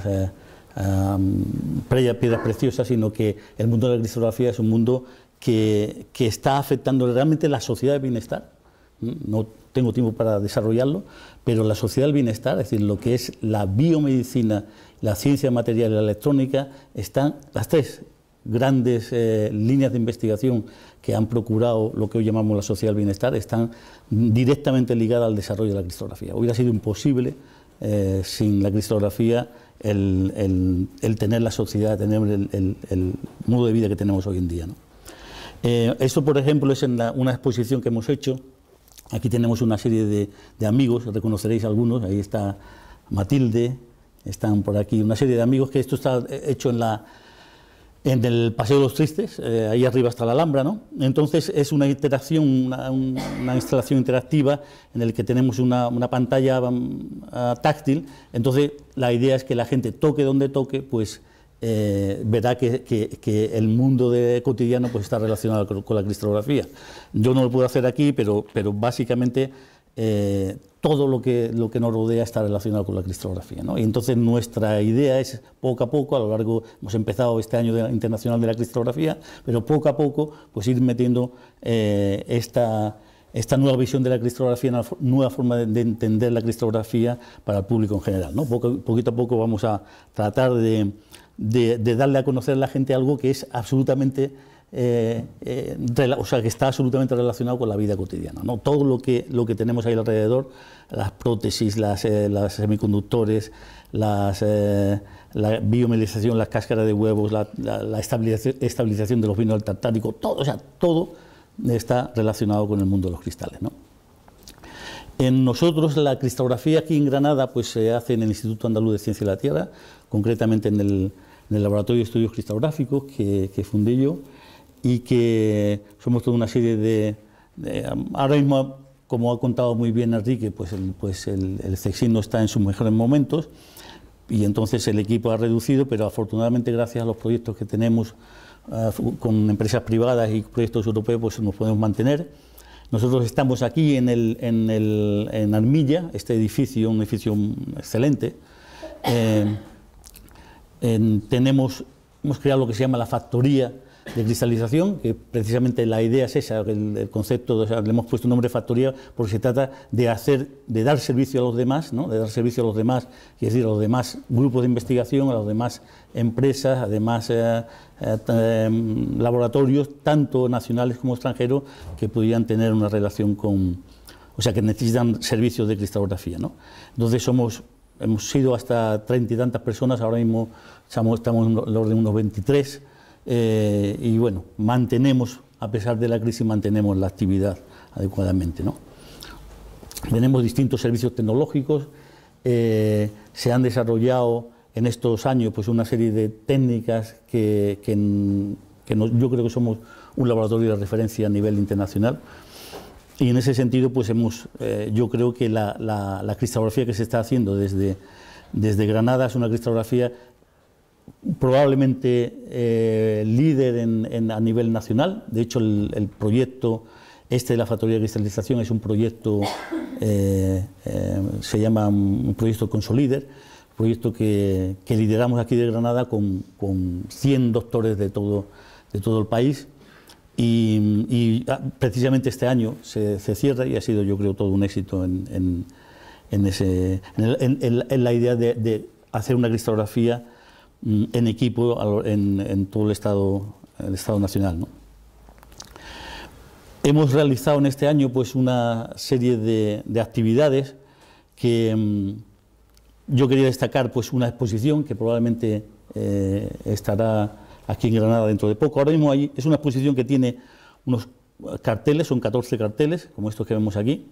piedras preciosas, sino que el mundo de la cristalografía es un mundo que está afectando realmente la sociedad del bienestar. No tengo tiempo para desarrollarlo, pero la sociedad del bienestar, es decir, lo que es la biomedicina, la ciencia material y la electrónica, están las tres grandes líneas de investigación que han procurado lo que hoy llamamos la sociedad del bienestar, están directamente ligadas al desarrollo de la cristalografía. Hubiera sido imposible sin la cristalografía el tener la sociedad, tener el modo de vida que tenemos hoy en día, ¿no? Esto, por ejemplo, es en una exposición que hemos hecho. Aquí tenemos una serie de amigos, reconoceréis algunos, ahí está Matilde, están por aquí una serie de amigos, que esto está hecho en el Paseo de los Tristes, ahí arriba está la Alhambra, ¿no? Entonces es una interacción, una instalación interactiva en el que tenemos una pantalla táctil. Entonces la idea es que la gente toque donde toque, pues verá que el mundo cotidiano pues está relacionado con la cristalografía. Yo no lo puedo hacer aquí, pero básicamente todo lo que nos rodea está relacionado con la cristalografía, ¿no? Y entonces nuestra idea es, poco a poco, a lo largo, hemos empezado este año internacional de la cristalografía, pero poco a poco pues ir metiendo esta nueva visión de la cristalografía, una nueva forma de entender la cristalografía para el público en general, ¿no? Poquito a poco vamos a tratar de darle a conocer a la gente algo que es absolutamente o sea, que está absolutamente relacionado con la vida cotidiana, ¿no? Todo lo que tenemos ahí alrededor, las prótesis, los semiconductores, la biomedicalización, las cáscaras de huevos, la estabilización de los vinos del tartárico, todo, o sea, todo está relacionado con el mundo de los cristales, ¿no? En nosotros la cristalografía aquí en Granada pues se hace en el Instituto Andaluz de Ciencia de la Tierra, concretamente en el Laboratorio de Estudios Cristalográficos que fundé yo, y que somos toda una serie de ahora mismo, como ha contado muy bien Enrique, pues el CSIC no está en sus mejores momentos, y entonces el equipo ha reducido, pero afortunadamente gracias a los proyectos que tenemos con empresas privadas y proyectos europeos, pues nos podemos mantener. Nosotros estamos aquí en Armilla, este edificio, un edificio excelente. Hemos creado lo que se llama la factoría de cristalización, que precisamente la idea es esa, el concepto, o sea, le hemos puesto un nombre factoría porque se trata de dar servicio a los demás, ¿no? De dar servicio a los demás, es decir, a los demás grupos de investigación, a las demás empresas, a demás laboratorios, tanto nacionales como extranjeros, que pudieran tener una relación o sea, que necesitan servicios de cristalografía, ¿no? Entonces hemos sido hasta 30 y tantas personas, ahora mismo estamos en el orden de unos 23, y bueno, a pesar de la crisis, mantenemos la actividad adecuadamente, ¿no? Tenemos distintos servicios tecnológicos, se han desarrollado en estos años pues una serie de técnicas yo creo que somos un laboratorio de referencia a nivel internacional, y en ese sentido pues yo creo que la cristalografía que se está haciendo desde Granada es una cristalografía probablemente líder a nivel nacional. De hecho, el proyecto de la factoría de cristalización es un proyecto, se llama un proyecto Consolider, proyecto que lideramos aquí de Granada con 100 doctores de todo el país, y precisamente este año se cierra, y ha sido, yo creo, todo un éxito en la idea de hacer una cristalografía en equipo en todo el Estado nacional, ¿no? Hemos realizado en este año pues una serie de actividades que yo quería destacar, pues una exposición que probablemente estará aquí en Granada dentro de poco. Ahora mismo es una exposición que tiene unos carteles, son 14 carteles, como estos que vemos aquí.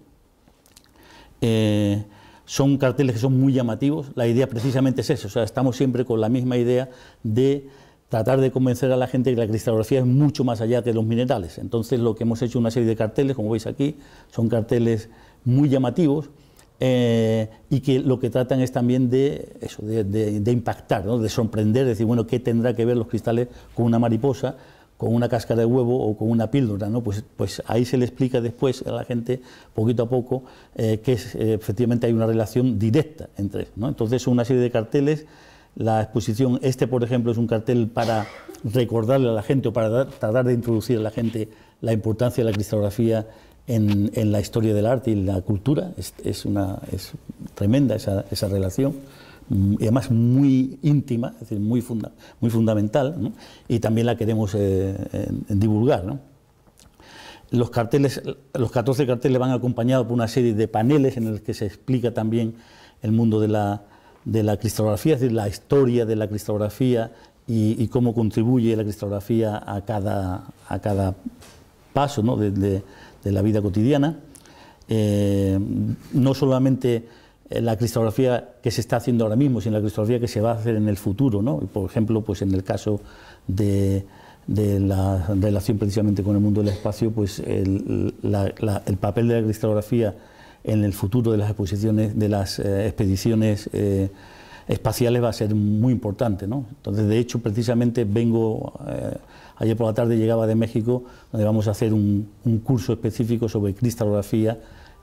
Son carteles que son muy llamativos. La idea precisamente es eso, o sea, estamos siempre con la misma idea de tratar de convencer a la gente que la cristalografía es mucho más allá que los minerales. Entonces lo que hemos hecho una serie de carteles, como veis aquí, son carteles muy llamativos, y que lo que tratan es también de impactar, ¿no? De sorprender, de decir, bueno, ¿qué tendrá que ver los cristales con una mariposa, con una cáscara de huevo o con una píldora, ¿no? Pues ahí se le explica después a la gente, poquito a poco, que efectivamente hay una relación directa entre eso, ¿no? Entonces son una serie de carteles. La exposición, por ejemplo, es un cartel para recordarle a la gente, o para tratar de introducir a la gente la importancia de la cristalografía en la historia del arte y la cultura. Es tremenda esa relación, y además muy íntima, es decir, muy fundamental, ¿no? Y también la queremos divulgar, ¿no? Los 14 carteles van acompañados por una serie de paneles en los que se explica también el mundo de la cristalografía, es decir, la historia de la cristalografía y cómo contribuye la cristalografía a cada paso, ¿no? de la vida cotidiana. No solamente la cristalografía que se está haciendo ahora mismo, sino la cristalografía que se va a hacer en el futuro, ¿no? Por ejemplo, pues en el caso de la relación precisamente con el mundo del espacio, pues el papel de la cristalografía en el futuro de las exposiciones, de las expediciones espaciales, va a ser muy importante, ¿no? Entonces, de hecho, precisamente ayer por la tarde llegaba de México, donde vamos a hacer un curso específico sobre cristalografía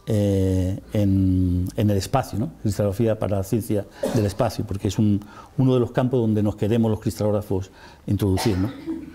en el espacio, ¿no? Cristalografía para la ciencia del espacio, porque es uno de los campos donde nos queremos los cristalógrafos introducir, ¿no?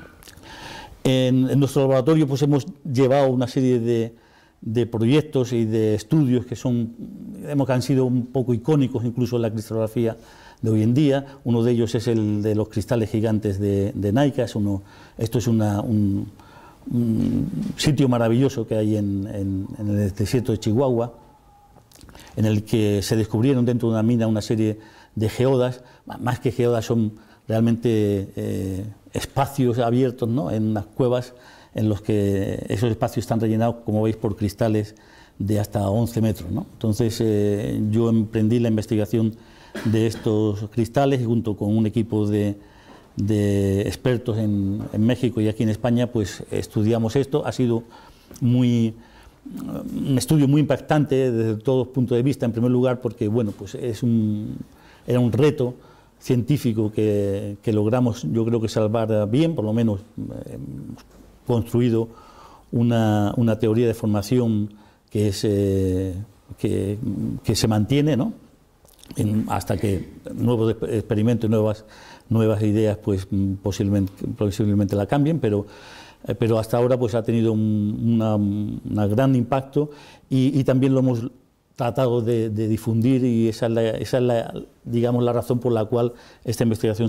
En nuestro laboratorio pues hemos llevado una serie de proyectos y de estudios que han sido un poco icónicos incluso en la cristalografía de hoy en día. Uno de ellos es el de los cristales gigantes de Naica. Esto es un sitio maravilloso que hay en el desierto de Chihuahua, en el que se descubrieron dentro de una mina una serie de geodas. Más que geodas, son realmente espacios abiertos, ¿no? En unas cuevas en los que esos espacios están rellenados, como veis, por cristales de hasta 11 metros, ¿no? Entonces yo emprendí la investigación de estos cristales junto con un equipo de expertos en México y aquí en España, pues estudiamos esto. Ha sido un estudio muy impactante desde todos los puntos de vista, en primer lugar porque bueno, pues era un reto científico que logramos, yo creo que salvar bien, por lo menos hemos construido una teoría de formación que se mantiene, ¿no? Hasta que nuevos experimentos y nuevas ideas pues posiblemente la cambien, pero hasta ahora pues ha tenido un gran impacto y también lo hemos tratado de difundir, y esa es digamos, la razón por la cual esta investigación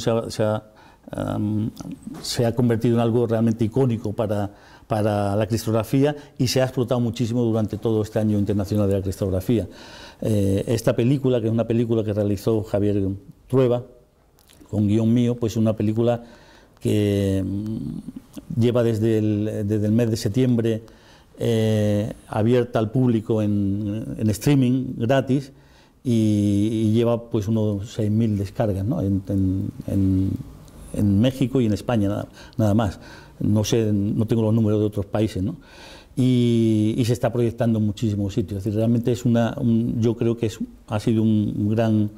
se ha convertido en algo realmente icónico para la cristalografía, y se ha explotado muchísimo durante todo este año internacional de la cristalografía. Esta película, que es una película que realizó Javier Trueba, con guión mío, pues es una película que lleva desde el mes de septiembre abierta al público en streaming gratis, y lleva pues unos 6.000 descargas, ¿no? en México y en España nada más. No sé, no tengo los números de otros países, ¿no? Y se está proyectando en muchísimos sitios. Es decir, realmente es yo creo que ha sido una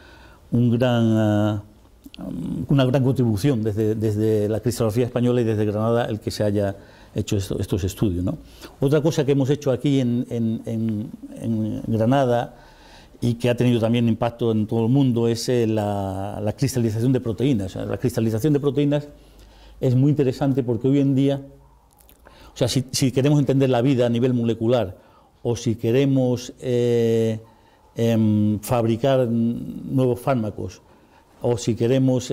gran contribución desde la cristalografía española y desde Granada el que se haya hecho estos estudios, ¿no? Otra cosa que hemos hecho aquí en Granada, y que ha tenido también impacto en todo el mundo, es la cristalización de proteínas. La cristalización de proteínas es muy interesante porque hoy en día, o sea, si queremos entender la vida a nivel molecular, o si queremos fabricar nuevos fármacos, o si queremos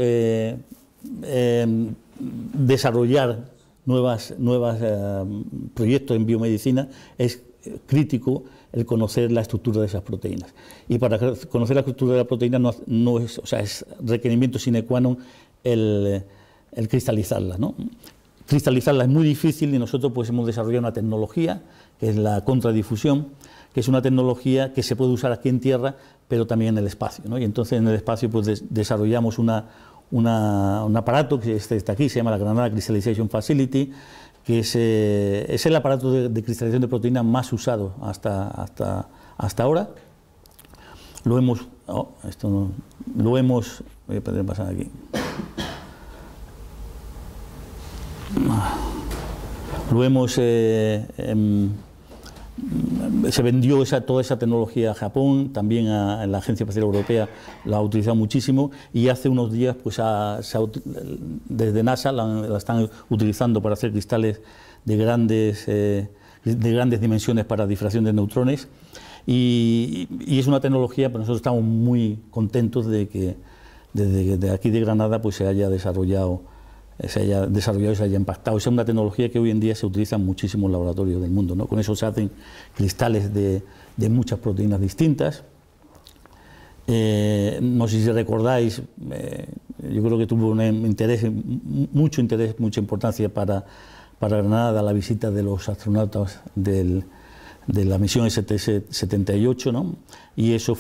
desarrollar nuevos proyectos en biomedicina, es crítico el conocer la estructura de esas proteínas. Y para conocer la estructura de la proteína es requerimiento sine qua non el cristalizarla, ¿no? Cristalizarla es muy difícil, y nosotros pues hemos desarrollado una tecnología que es la contradifusión, que es una tecnología que se puede usar aquí en tierra, pero también en el espacio, ¿no? Y entonces en el espacio pues desarrollamos un aparato que está aquí, se llama la Granada Crystallization Facility, que es el aparato de cristalización de proteínas más usado hasta ahora. Lo hemos voy a poder pasar aquí. Se vendió toda esa tecnología a Japón, también a la Agencia Espacial Europea la ha utilizado muchísimo, y hace unos días pues desde NASA la están utilizando para hacer cristales de grandes dimensiones para difracción de neutrones, y es una tecnología, pues nosotros estamos muy contentos de que desde aquí de Granada pues se haya desarrollado y se haya impactado. Esa es una tecnología que hoy en día se utiliza en muchísimos laboratorios del mundo, ¿no? Con eso se hacen cristales de muchas proteínas distintas. No sé si recordáis, yo creo que tuvo mucho interés, mucha importancia para Granada la visita de los astronautas de la misión STS-78, ¿no? Y eso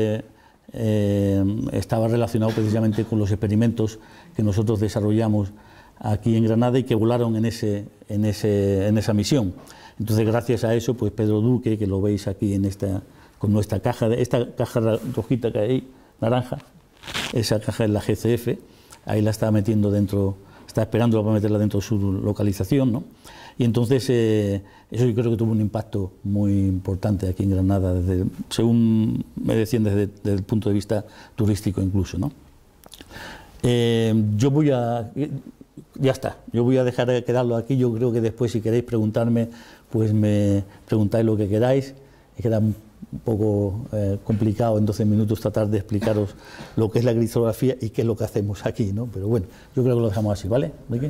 estaba relacionado precisamente con los experimentos que nosotros desarrollamos aquí en Granada y que volaron en esa misión. Entonces, gracias a eso, pues Pedro Duque, que lo veis aquí con nuestra caja, esta caja rojita que hay ahí, naranja, esa caja es la GCF, ahí la está metiendo dentro, está esperando para meterla dentro de su localización, ¿no? Y entonces, eso yo creo que tuvo un impacto muy importante aquí en Granada, según me decían, desde el punto de vista turístico incluso, ¿no? Ya está, yo voy a dejar de quedarlo aquí. Yo creo que después, si queréis preguntarme, pues me preguntáis lo que queráis. Queda un poco complicado en 12 minutos tratar de explicaros lo que es la cristografía y qué es lo que hacemos aquí, ¿no? Pero bueno, yo creo que lo dejamos así, ¿vale? ¿Ricky?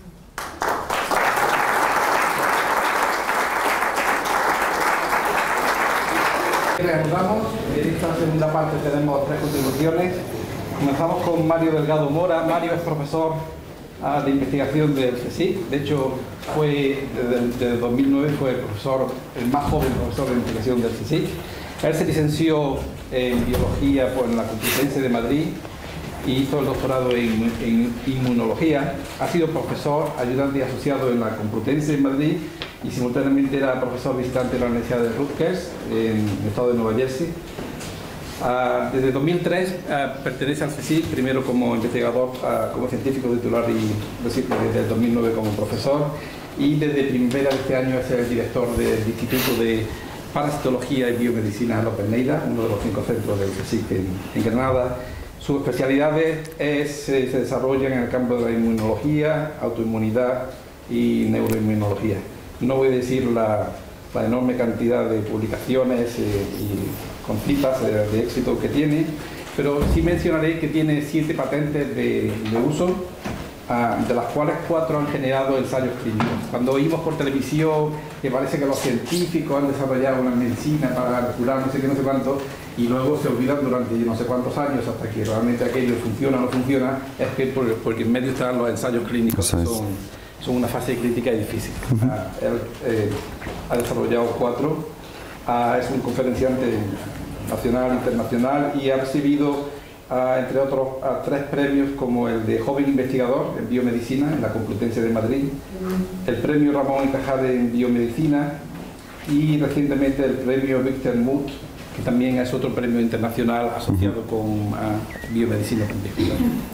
Reanudamos. En esta segunda parte tenemos 3 contribuciones. Comenzamos con Mario Delgado Mora. Mario es profesor de investigación del CSIC. De hecho, desde 2009 fue el más joven profesor de investigación del CSIC. Él se licenció en biología por la Complutense de Madrid y hizo el doctorado en inmunología. Ha sido profesor, ayudante y asociado en la Complutense en Madrid y simultáneamente era profesor visitante de la Universidad de Rutgers en el estado de Nueva Jersey. Desde 2003 pertenece al CSIC, primero como investigador, como científico titular y desde el 2009 como profesor, y desde primavera de este año es el director del Instituto de Parasitología y Biomedicina López Neira, uno de los 5 centros del CSIC en Granada. Sus especialidades se desarrollan en el campo de la inmunología, autoinmunidad y neuroinmunología. No voy a decir la enorme cantidad de publicaciones y con citas de éxito que tiene, pero sí mencionaré que tiene 7 patentes de uso, de las cuales 4 han generado ensayos clínicos. Cuando oímos por televisión que parece que los científicos han desarrollado una medicina para curar no sé qué, no sé cuánto, y luego se olvidan durante no sé cuántos años hasta que realmente aquello funciona o no funciona, es que porque en medio están los ensayos clínicos, que son una fase crítica y difícil. Él ha desarrollado 4, es un conferenciante nacional, internacional, y ha recibido, entre otros, 3 premios como el de Joven Investigador en Biomedicina en la Complutense de Madrid, el premio Ramón y Cajal en Biomedicina y recientemente el premio Victor Muth, que también es otro premio internacional asociado con biomedicina científica.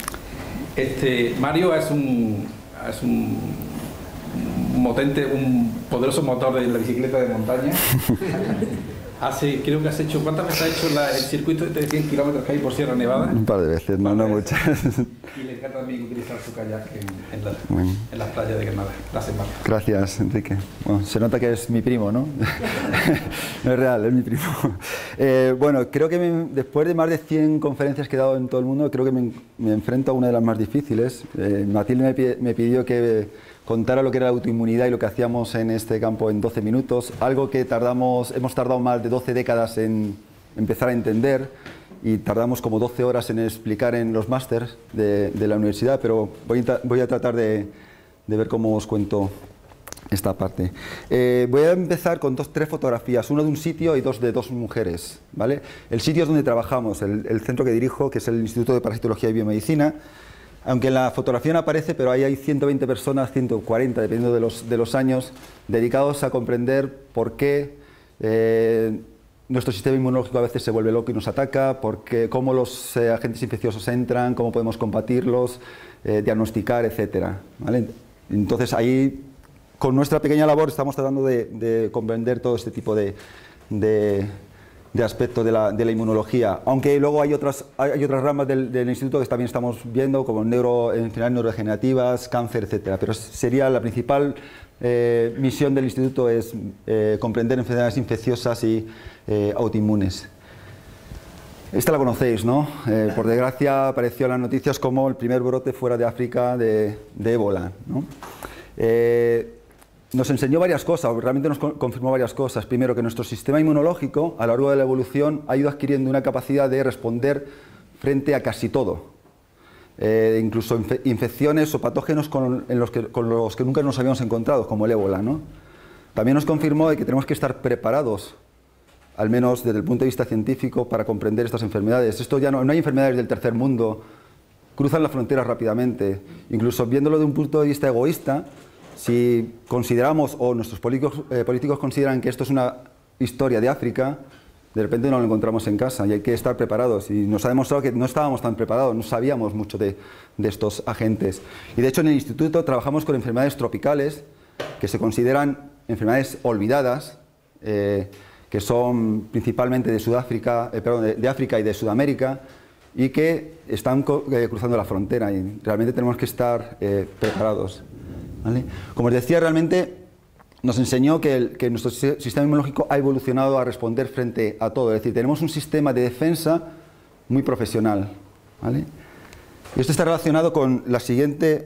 Mario es un poderoso motor de la bicicleta de montaña. Creo que has hecho, ¿cuántas veces has hecho el circuito de 100 kilómetros que hay por Sierra Nevada? Un par de veces, no muchas. Y le encanta también utilizar su kayak en las playas de Granada. Gracias, Marco. Gracias, Enrique. Bueno, se nota que es mi primo, ¿no? No es real, es mi primo. Bueno, creo que después de más de 100 conferencias que he dado en todo el mundo, creo que me enfrento a una de las más difíciles. Matilde me pidió que contara lo que era la autoinmunidad y lo que hacíamos en este campo en 12 minutos, algo que hemos tardado más de 12 décadas en empezar a entender, y tardamos como 12 horas en explicar en los másters de la universidad, pero voy a tratar de ver cómo os cuento esta parte. Voy a empezar con 3 fotografías, una de un sitio y 2 de 2 mujeres, ¿vale? El sitio es donde trabajamos, el centro que dirijo, que es el Instituto de Parasitología y Biomedicina. Aunque en la fotografía no aparece, pero ahí hay 120 personas, 140, dependiendo de los años, dedicados a comprender por qué nuestro sistema inmunológico a veces se vuelve loco y nos ataca, cómo los agentes infecciosos entran, cómo podemos combatirlos, diagnosticar, etc. ¿Vale? Entonces ahí, con nuestra pequeña labor, estamos tratando de comprender todo este tipo de aspectos de la inmunología, aunque luego hay otras ramas del instituto que también estamos viendo, como enfermedades neurodegenerativas, cáncer, etcétera. Pero sería la principal misión del instituto, es comprender enfermedades infecciosas y autoinmunes. Esta la conocéis, ¿no? Por desgracia apareció en las noticias como el primer brote fuera de África de ébola, ¿no? Nos enseñó varias cosas, realmente nos confirmó varias cosas. Primero, que nuestro sistema inmunológico, a lo largo de la evolución, ha ido adquiriendo una capacidad de responder frente a casi todo. Incluso infecciones o patógenos con los que nunca nos habíamos encontrado, como el ébola, ¿no? También nos confirmó de que tenemos que estar preparados, al menos desde el punto de vista científico, para comprender estas enfermedades. Esto ya no hay enfermedades del tercer mundo, cruzan las fronteras rápidamente. Incluso viéndolo de un punto de vista egoísta, si consideramos, o nuestros políticos consideran que esto es una historia de África, de repente no lo encontramos en casa y hay que estar preparados. Y nos ha demostrado que no estábamos tan preparados, no sabíamos mucho de estos agentes. Y de hecho en el instituto trabajamos con enfermedades tropicales que se consideran enfermedades olvidadas, que son principalmente de África y de Sudamérica, y que están cruzando la frontera, y realmente tenemos que estar preparados. ¿Vale? Como os decía, realmente nos enseñó que nuestro sistema inmunológico ha evolucionado a responder frente a todo. Es decir, tenemos un sistema de defensa muy profesional. ¿Vale? Y esto está relacionado con la siguiente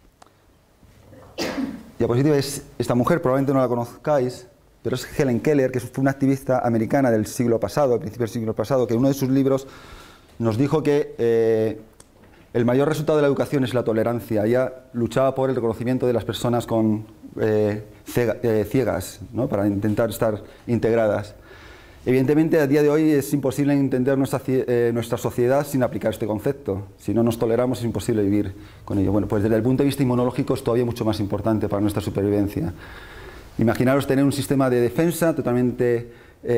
diapositiva. Es esta mujer, probablemente no la conozcáis, pero es Helen Keller, que fue una activista americana del siglo pasado, al principio del siglo pasado, que en uno de sus libros nos dijo que el mayor resultado de la educación es la tolerancia. Ella luchaba por el reconocimiento de las personas ciegas, ¿no? Para intentar estar integradas. Evidentemente, a día de hoy es imposible entender nuestra sociedad sin aplicar este concepto. Si no nos toleramos, es imposible vivir con ello. Bueno, pues desde el punto de vista inmunológico es todavía mucho más importante para nuestra supervivencia. Imaginaros tener un sistema de defensa totalmente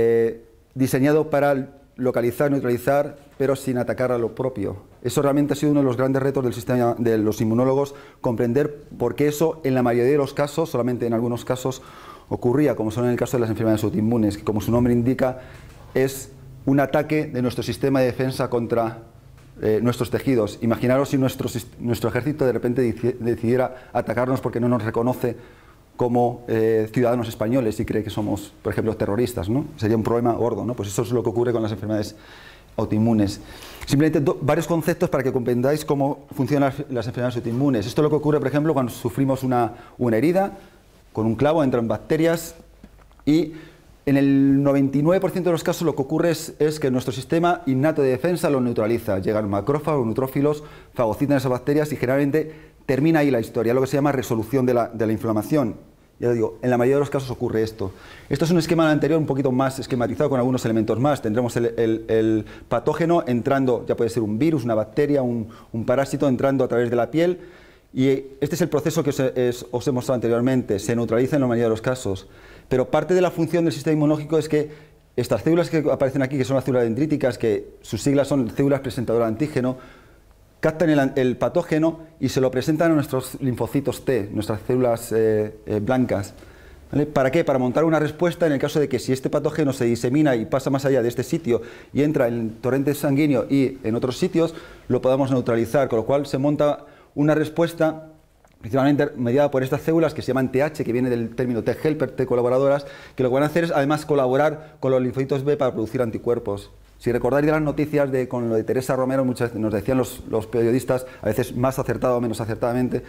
diseñado para localizar, neutralizar, pero sin atacar a lo propio. Eso realmente ha sido uno de los grandes retos del sistema de los inmunólogos, comprender por qué eso en la mayoría de los casos, solamente en algunos casos, ocurría, como son en el caso de las enfermedades autoinmunes, que como su nombre indica, es un ataque de nuestro sistema de defensa contra nuestros tejidos. Imaginaros si nuestro ejército de repente decidiera atacarnos porque no nos reconoce como ciudadanos españoles y cree que somos, por ejemplo, terroristas, ¿no? Sería un problema gordo, ¿no? Pues eso es lo que ocurre con las enfermedades autoinmunes. Simplemente varios conceptos para que comprendáis cómo funcionan las enfermedades autoinmunes. Esto es lo que ocurre, por ejemplo, cuando sufrimos una herida, con un clavo entran bacterias y en el 99% de los casos lo que ocurre es que nuestro sistema innato de defensa lo neutraliza. Llegan macrófagos, neutrófilos, fagocitan esas bacterias y generalmente termina ahí la historia, lo que se llama resolución de la inflamación. Ya digo, en la mayoría de los casos ocurre esto. Esto es un esquema anterior un poquito más esquematizado con algunos elementos más. Tendremos el patógeno entrando, ya puede ser un virus, una bacteria, un parásito entrando a través de la piel. Y este es el proceso que os he mostrado anteriormente, se neutraliza en la mayoría de los casos. Pero parte de la función del sistema inmunológico es que estas células que aparecen aquí, que son las células dendríticas, que sus siglas son células presentadoras de antígeno, captan el patógeno y se lo presentan a nuestros linfocitos T, nuestras células blancas. ¿Vale? ¿Para qué? Para montar una respuesta en el caso de que si este patógeno se disemina y pasa más allá de este sitio y entra en el torrente sanguíneo y en otros sitios, lo podamos neutralizar, con lo cual se monta una respuesta principalmente mediada por estas células que se llaman TH, que viene del término T-helper, T-colaboradoras, que lo que van a hacer es además colaborar con los linfocitos B para producir anticuerpos. Si recordáis de las noticias con lo de Teresa Romero, muchas veces nos decían los periodistas, a veces más acertado o menos acertadamente,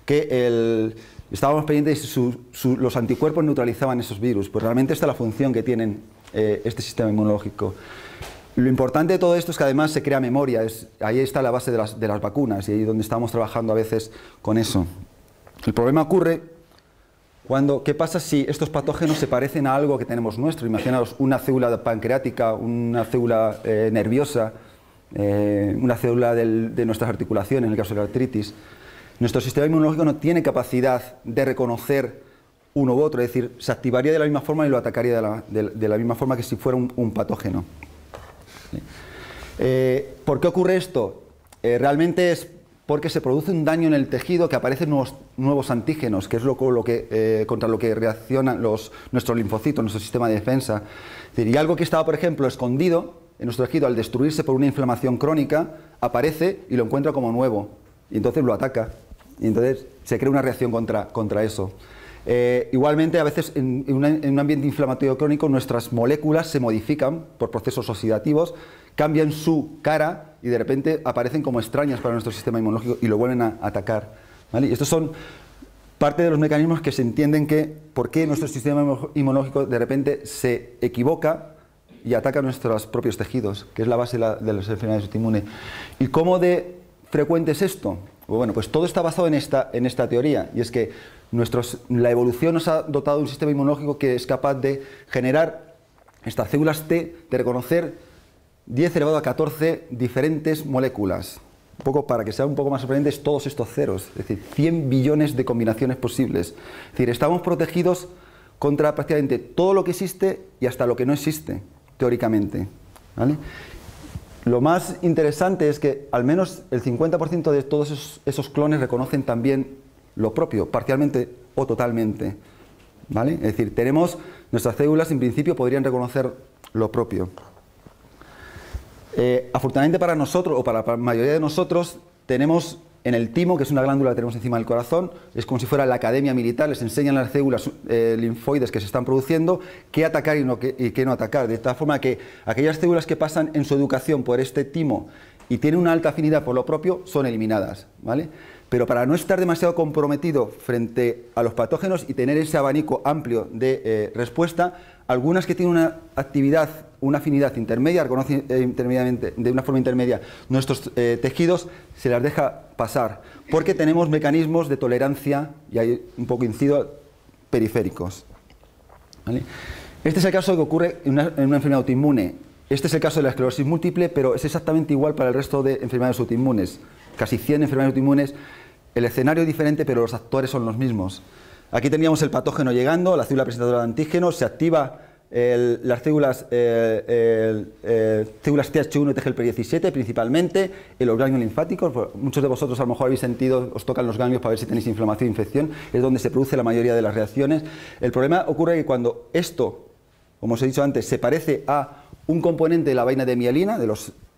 que estábamos pendientes de si los anticuerpos neutralizaban esos virus. Pues realmente esta es la función que tienen este sistema inmunológico. Lo importante de todo esto es que además se crea memoria, ahí está la base de las vacunas y ahí es donde estamos trabajando a veces con eso. El problema ocurre ¿qué pasa si estos patógenos se parecen a algo que tenemos nuestro? Imaginaos una célula pancreática, una célula nerviosa, una célula de nuestras articulaciones, en el caso de la artritis. Nuestro sistema inmunológico no tiene capacidad de reconocer uno u otro, es decir, se activaría de la misma forma y lo atacaría de la misma forma que si fuera un patógeno. ¿Por qué ocurre esto? Realmente es porque se produce un daño en el tejido, que aparecen nuevos antígenos, que es contra lo que reaccionan nuestros linfocitos, nuestro sistema de defensa. Es decir, y algo que estaba, por ejemplo, escondido en nuestro tejido, al destruirse por una inflamación crónica, aparece y lo encuentra como nuevo, y entonces lo ataca, y entonces se crea una reacción contra eso. Igualmente, a veces en un ambiente inflamatorio crónico nuestras moléculas se modifican por procesos oxidativos, cambian su cara y de repente aparecen como extrañas para nuestro sistema inmunológico y lo vuelven a atacar, ¿vale? Y estos son parte de los mecanismos que se entienden por qué nuestro sistema inmunológico de repente se equivoca y ataca nuestros propios tejidos, que es la base de las enfermedades autoinmunes. ¿Y cómo de frecuente es esto? Bueno, pues todo está basado en esta teoría, y es que la evolución nos ha dotado de un sistema inmunológico que es capaz de generar estas células T, de reconocer 10 elevado a 14 diferentes moléculas. Un poco para que sea un poco más sorprendentes todos estos ceros, es decir, 100 billones de combinaciones posibles. Es decir, estamos protegidos contra prácticamente todo lo que existe y hasta lo que no existe, teóricamente, ¿vale? Lo más interesante es que al menos el 50% de todos esos clones reconocen también lo propio, parcialmente o totalmente, ¿vale? Es decir, nuestras células en principio podrían reconocer lo propio. Afortunadamente para nosotros, o para la mayoría de nosotros, tenemos en el timo, que es una glándula que tenemos encima del corazón, es como si fuera la academia militar, les enseñan las células linfoides que se están produciendo qué atacar y qué no atacar, de tal forma que aquellas células que pasan en su educación por este timo y tienen una alta afinidad por lo propio, son eliminadas, ¿vale? Pero para no estar demasiado comprometido frente a los patógenos y tener ese abanico amplio de respuesta, algunas que tienen una afinidad intermedia, reconocen de una forma intermedia nuestros tejidos, se las deja pasar, porque tenemos mecanismos de tolerancia, y ahí un poco incido, periféricos, ¿vale? Este es el caso que ocurre en una enfermedad autoinmune. Este es el caso de la esclerosis múltiple, pero es exactamente igual para el resto de enfermedades autoinmunes. Casi 100 enfermedades autoinmunes, el escenario es diferente, pero los actores son los mismos. Aquí teníamos el patógeno llegando, la célula presentadora de antígenos, se activa las células TH1 y TGLP17 principalmente, en los ganglios linfáticos. Muchos de vosotros a lo mejor habéis sentido, os tocan los ganglios para ver si tenéis inflamación o infección, es donde se produce la mayoría de las reacciones. El problema ocurre que cuando esto, como os he dicho antes, se parece a un componente de la vaina de mielina, de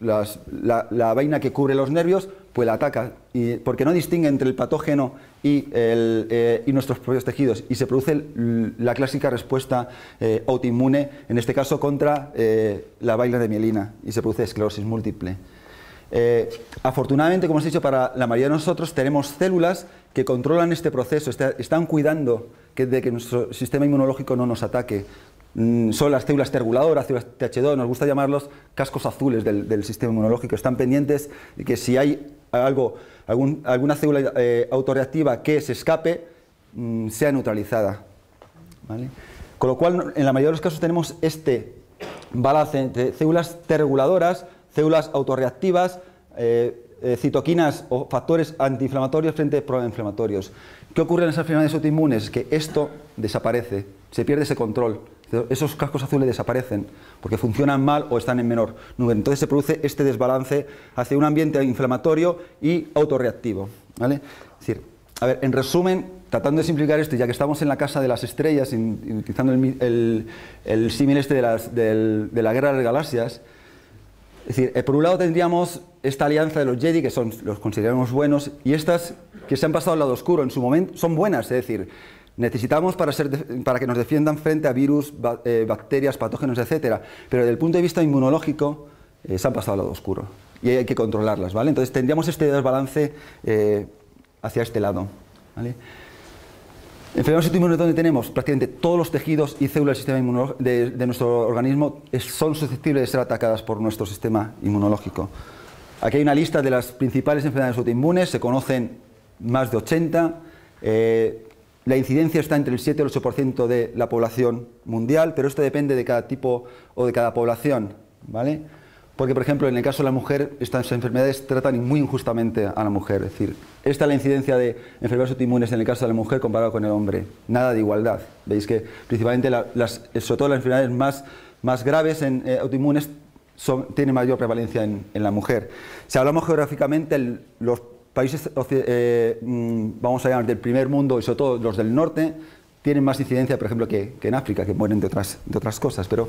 la vaina que cubre los nervios, pues la ataca, porque no distingue entre el patógeno y nuestros propios tejidos, y se produce la clásica respuesta autoinmune, en este caso contra la vaina de mielina, y se produce esclerosis múltiple. Afortunadamente, como os he dicho, para la mayoría de nosotros tenemos células que controlan este proceso, están cuidando de que nuestro sistema inmunológico no nos ataque. Son las células T reguladoras, células TH2, nos gusta llamarlos cascos azules del sistema inmunológico. Están pendientes de que si hay alguna célula autorreactiva que se escape, sea neutralizada, ¿vale? Con lo cual, en la mayoría de los casos tenemos este balance entre células T reguladoras, células autorreactivas, citoquinas o factores antiinflamatorios frente a proinflamatorios. ¿Qué ocurre en esas enfermedades autoinmunes? Que esto desaparece, se pierde ese control. Esos cascos azules desaparecen porque funcionan mal o están en menor número. Entonces se produce este desbalance hacia un ambiente inflamatorio y autorreactivo, ¿vale? Es decir, a ver, en resumen, tratando de simplificar esto, ya que estamos en la casa de las estrellas, utilizando el símil este de la guerra de las galaxias, es decir, por un lado tendríamos esta alianza de los Jedi, que los consideramos buenos, y estas que se han pasado al lado oscuro en su momento son buenas, es decir, necesitamos para que nos defiendan frente a virus, bacterias, patógenos, etcétera. Pero desde el punto de vista inmunológico se han pasado al lado oscuro y hay que controlarlas, ¿vale? Entonces tendríamos este desbalance hacia este lado, ¿vale? Enfermedades autoinmunes donde tenemos prácticamente todos los tejidos y células del sistema inmunológico de nuestro organismo son susceptibles de ser atacadas por nuestro sistema inmunológico. Aquí hay una lista de las principales enfermedades autoinmunes, se conocen más de 80. La incidencia está entre el 7 y el 8% de la población mundial, pero esto depende de cada tipo o de cada población, ¿vale? Porque, por ejemplo, en el caso de la mujer, estas enfermedades tratan muy injustamente a la mujer. Es decir, esta es la incidencia de enfermedades autoinmunes en el caso de la mujer comparado con el hombre. Nada de igualdad. Veis que principalmente, sobre todo las enfermedades más graves autoinmunes tienen mayor prevalencia en la mujer. Si hablamos geográficamente, los países, vamos a llamar del primer mundo y sobre todo los del norte, tienen más incidencia, por ejemplo, que en África, que mueren de otras cosas. Pero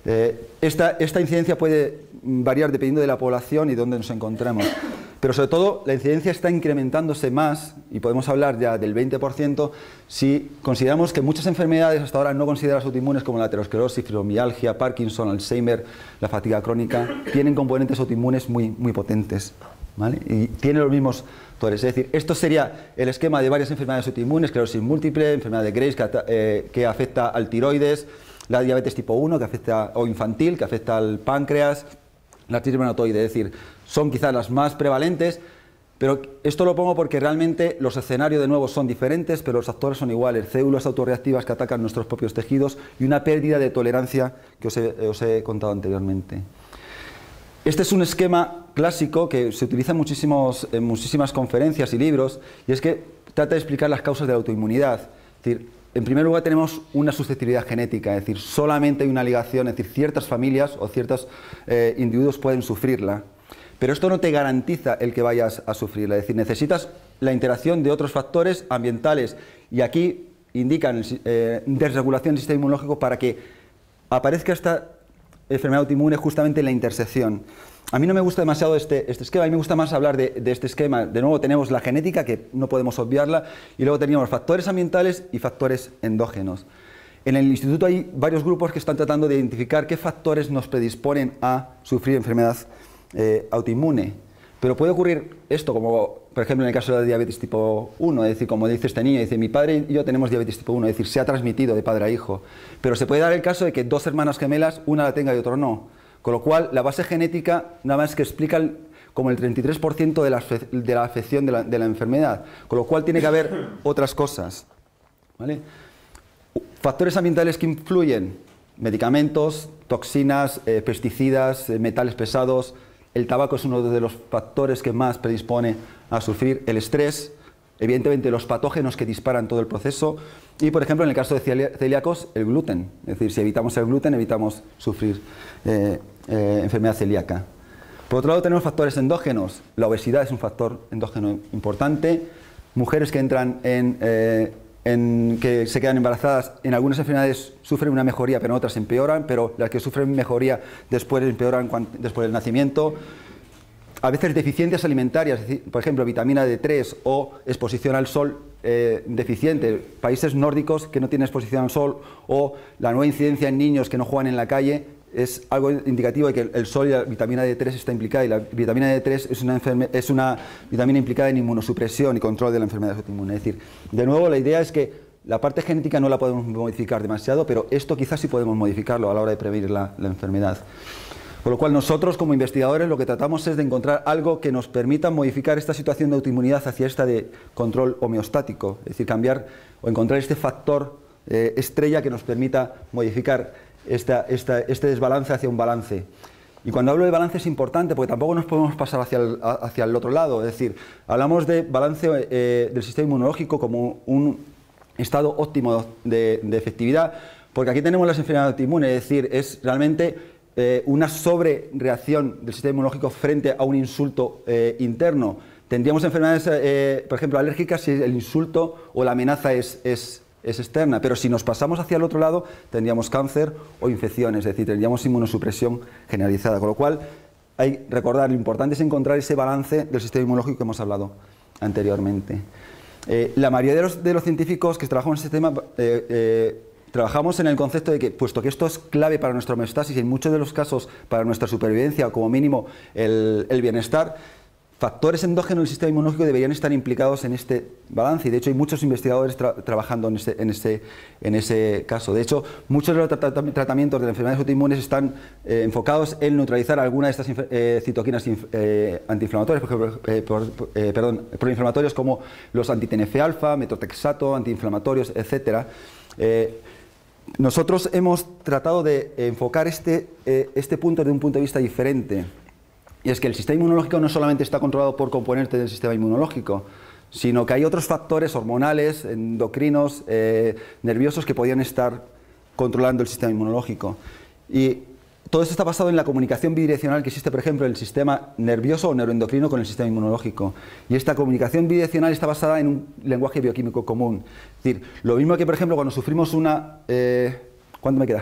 esta incidencia puede variar dependiendo de la población y dónde nos encontremos. Pero sobre todo la incidencia está incrementándose más, y podemos hablar ya del 20%, si consideramos que muchas enfermedades hasta ahora no consideradas autoinmunes, como la aterosclerosis, fibromialgia, Parkinson, Alzheimer, la fatiga crónica, tienen componentes autoinmunes muy potentes, ¿vale? Y tienen los mismos factores. Es decir, esto sería el esquema de varias enfermedades autoinmunes: esclerosis múltiple, enfermedad de Graves que afecta al tiroides, la diabetes tipo 1 o infantil, que afecta al páncreas, la artritis reumatoide. Es decir, son quizás las más prevalentes, pero esto lo pongo porque realmente los escenarios de nuevo son diferentes, pero los actores son iguales: células autorreactivas que atacan nuestros propios tejidos y una pérdida de tolerancia que os he contado anteriormente. Este es un esquema clásico que se utiliza en muchísimas conferencias y libros, y es que trata de explicar las causas de la autoinmunidad. Es decir, en primer lugar tenemos una susceptibilidad genética, es decir, solamente hay una ligación, es decir, ciertas familias o ciertos individuos pueden sufrirla. Pero esto no te garantiza el que vayas a sufrirla, es decir, necesitas la interacción de otros factores ambientales, y aquí indican desregulación del sistema inmunológico para que aparezca esta enfermedad autoinmune justamente en la intersección. A mí no me gusta demasiado este esquema, a mí me gusta más hablar de este esquema. De nuevo tenemos la genética, que no podemos obviarla, y luego teníamos factores ambientales y factores endógenos. En el instituto hay varios grupos que están tratando de identificar qué factores nos predisponen a sufrir enfermedad autoinmune. Pero puede ocurrir esto, como por ejemplo en el caso de la diabetes tipo 1, es decir, como dice este niño, dice: mi padre y yo tenemos diabetes tipo 1, es decir, se ha transmitido de padre a hijo. Pero se puede dar el caso de que dos hermanas gemelas, una la tenga y otro no. Con lo cual, la base genética nada más que explica como el 33% de la afección de la enfermedad. Con lo cual tiene que haber otras cosas, ¿vale? Factores ambientales que influyen. medicamentos, toxinas, pesticidas, metales pesados. El tabaco es uno de los factores que más predispone a sufrir, el estrés, evidentemente los patógenos que disparan todo el proceso y, por ejemplo, en el caso de celíacos, el gluten. Es decir, si evitamos el gluten, evitamos sufrir enfermedad celíaca. Por otro lado, tenemos factores endógenos. La obesidad es un factor endógeno importante. Mujeres que entran que se quedan embarazadas, en algunas enfermedades sufren una mejoría, pero en otras empeoran, pero las que sufren mejoría después empeoran después del nacimiento. A veces deficiencias alimentarias, es decir, por ejemplo, vitamina D3 o exposición al sol deficiente. Países nórdicos que no tienen exposición al sol o la nueva incidencia en niños que no juegan en la calle es algo indicativo de que el sol y la vitamina D3 está implicada, y la vitamina D3 es una vitamina implicada en inmunosupresión y control de la enfermedad autoinmune. Es decir, de nuevo, la idea es que la parte genética no la podemos modificar demasiado, pero esto quizás sí podemos modificarlo a la hora de prevenir la enfermedad. Con lo cual nosotros como investigadores lo que tratamos es de encontrar algo que nos permita modificar esta situación de autoinmunidad hacia esta de control homeostático, es decir, cambiar o encontrar este factor estrella que nos permita modificar este desbalance hacia un balance. Y cuando hablo de balance es importante porque tampoco nos podemos pasar hacia el otro lado, es decir, hablamos de balance del sistema inmunológico como un estado óptimo de efectividad, porque aquí tenemos las enfermedades autoinmunes, es decir, es realmente una sobrereacción del sistema inmunológico frente a un insulto interno. Tendríamos enfermedades, por ejemplo, alérgicas si el insulto o la amenaza es externa, pero si nos pasamos hacia el otro lado tendríamos cáncer o infecciones, es decir, tendríamos inmunosupresión generalizada, con lo cual hay que recordar, lo importante es encontrar ese balance del sistema inmunológico que hemos hablado anteriormente. La mayoría de los científicos que trabajamos en este tema trabajamos en el concepto de que, puesto que esto es clave para nuestra homeostasis y en muchos de los casos para nuestra supervivencia o como mínimo el bienestar, factores endógenos del sistema inmunológico deberían estar implicados en este balance y de hecho hay muchos investigadores trabajando en ese caso. De hecho, muchos de los tratamientos de las enfermedades autoinmunes están enfocados en neutralizar algunas de estas citoquinas antiinflamatorias, proinflamatorios como los anti-TNF-alfa, metotrexato, antiinflamatorios, etcétera. Nosotros hemos tratado de enfocar este punto desde un punto de vista diferente. Y es que el sistema inmunológico no solamente está controlado por componentes del sistema inmunológico, sino que hay otros factores hormonales, endocrinos, nerviosos que podrían estar controlando el sistema inmunológico. Y todo esto está basado en la comunicación bidireccional que existe, por ejemplo, en el sistema nervioso o neuroendocrino con el sistema inmunológico. Y esta comunicación bidireccional está basada en un lenguaje bioquímico común. Es decir, lo mismo que, por ejemplo, cuando sufrimos una... ¿Cuánto me queda?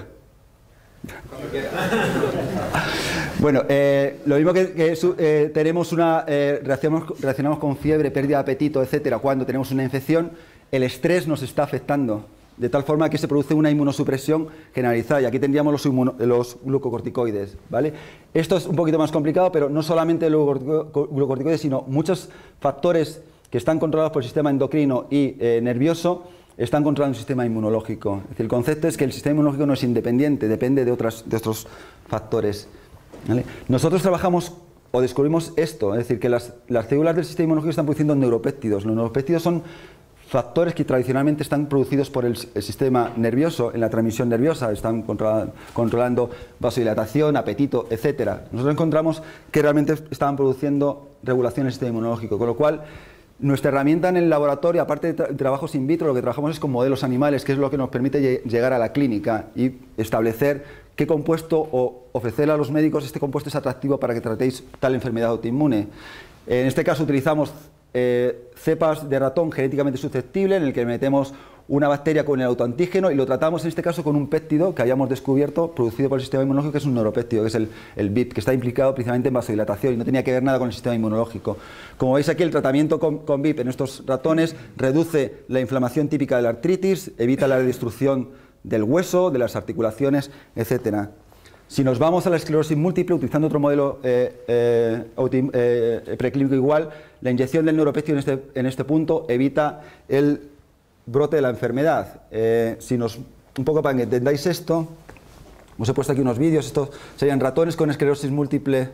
Bueno, lo mismo que tenemos reaccionamos con fiebre, pérdida de apetito, etcétera, cuando tenemos una infección, el estrés nos está afectando, de tal forma que se produce una inmunosupresión generalizada, y aquí tendríamos los glucocorticoides, ¿vale? Esto es un poquito más complicado, pero no solamente los glucocorticoides, sino muchos factores que están controlados por el sistema endocrino y nervioso, están controlando el sistema inmunológico. Es decir, el concepto es que el sistema inmunológico no es independiente, depende de otros factores. ¿Vale? Nosotros trabajamos o descubrimos esto, es decir, que las células del sistema inmunológico están produciendo neuropéptidos. Los neuropéptidos son factores que tradicionalmente están producidos por el sistema nervioso, en la transmisión nerviosa, están controlando vasodilatación, apetito, etcétera. Nosotros encontramos que realmente estaban produciendo regulación del sistema inmunológico, con lo cual nuestra herramienta en el laboratorio, aparte de trabajos in vitro, lo que trabajamos es con modelos animales, que es lo que nos permite llegar a la clínica y establecer qué compuesto o ofrecerle a los médicos este compuesto es atractivo para que tratéis tal enfermedad autoinmune. En este caso utilizamos cepas de ratón genéticamente susceptible en el que metemos una bacteria con el autoantígeno y lo tratamos en este caso con un péptido que hayamos descubierto producido por el sistema inmunológico, que es un neuropéptido, que es el BIP, que está implicado precisamente en vasodilatación y no tenía que ver nada con el sistema inmunológico. Como veis aquí, el tratamiento con BIP en estos ratones reduce la inflamación típica de la artritis, evita la destrucción del hueso, de las articulaciones, etcétera. Si nos vamos a la esclerosis múltiple, utilizando otro modelo preclínico igual, la inyección del neuropéptido en este punto evita el brote de la enfermedad. Un poco para que entendáis esto, os he puesto aquí unos vídeos, estos serían ratones con esclerosis múltiple.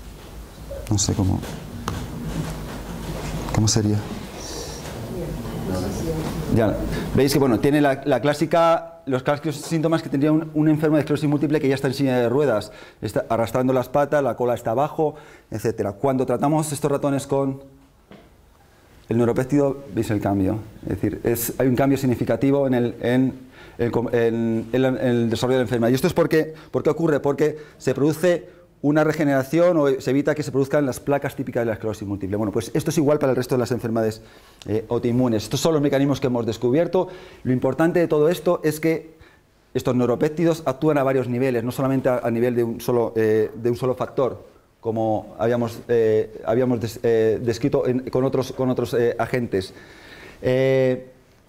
No sé cómo sería. Ya, veis que bueno, tiene los clásicos síntomas que tendría un enfermo de esclerosis múltiple que ya está en silla de ruedas, está arrastrando las patas, la cola está abajo, etcétera. Cuando tratamos estos ratones con el neuropéptido, veis el cambio. Es decir, hay un cambio significativo en el desarrollo de la enfermedad. ¿Y esto es por qué ocurre? Porque se produce una regeneración o se evita que se produzcan las placas típicas de la esclerosis múltiple. Bueno, pues esto es igual para el resto de las enfermedades autoinmunes. Estos son los mecanismos que hemos descubierto. Lo importante de todo esto es que estos neuropéptidos actúan a varios niveles, no solamente a nivel de un solo factor, como habíamos descrito con otros agentes. El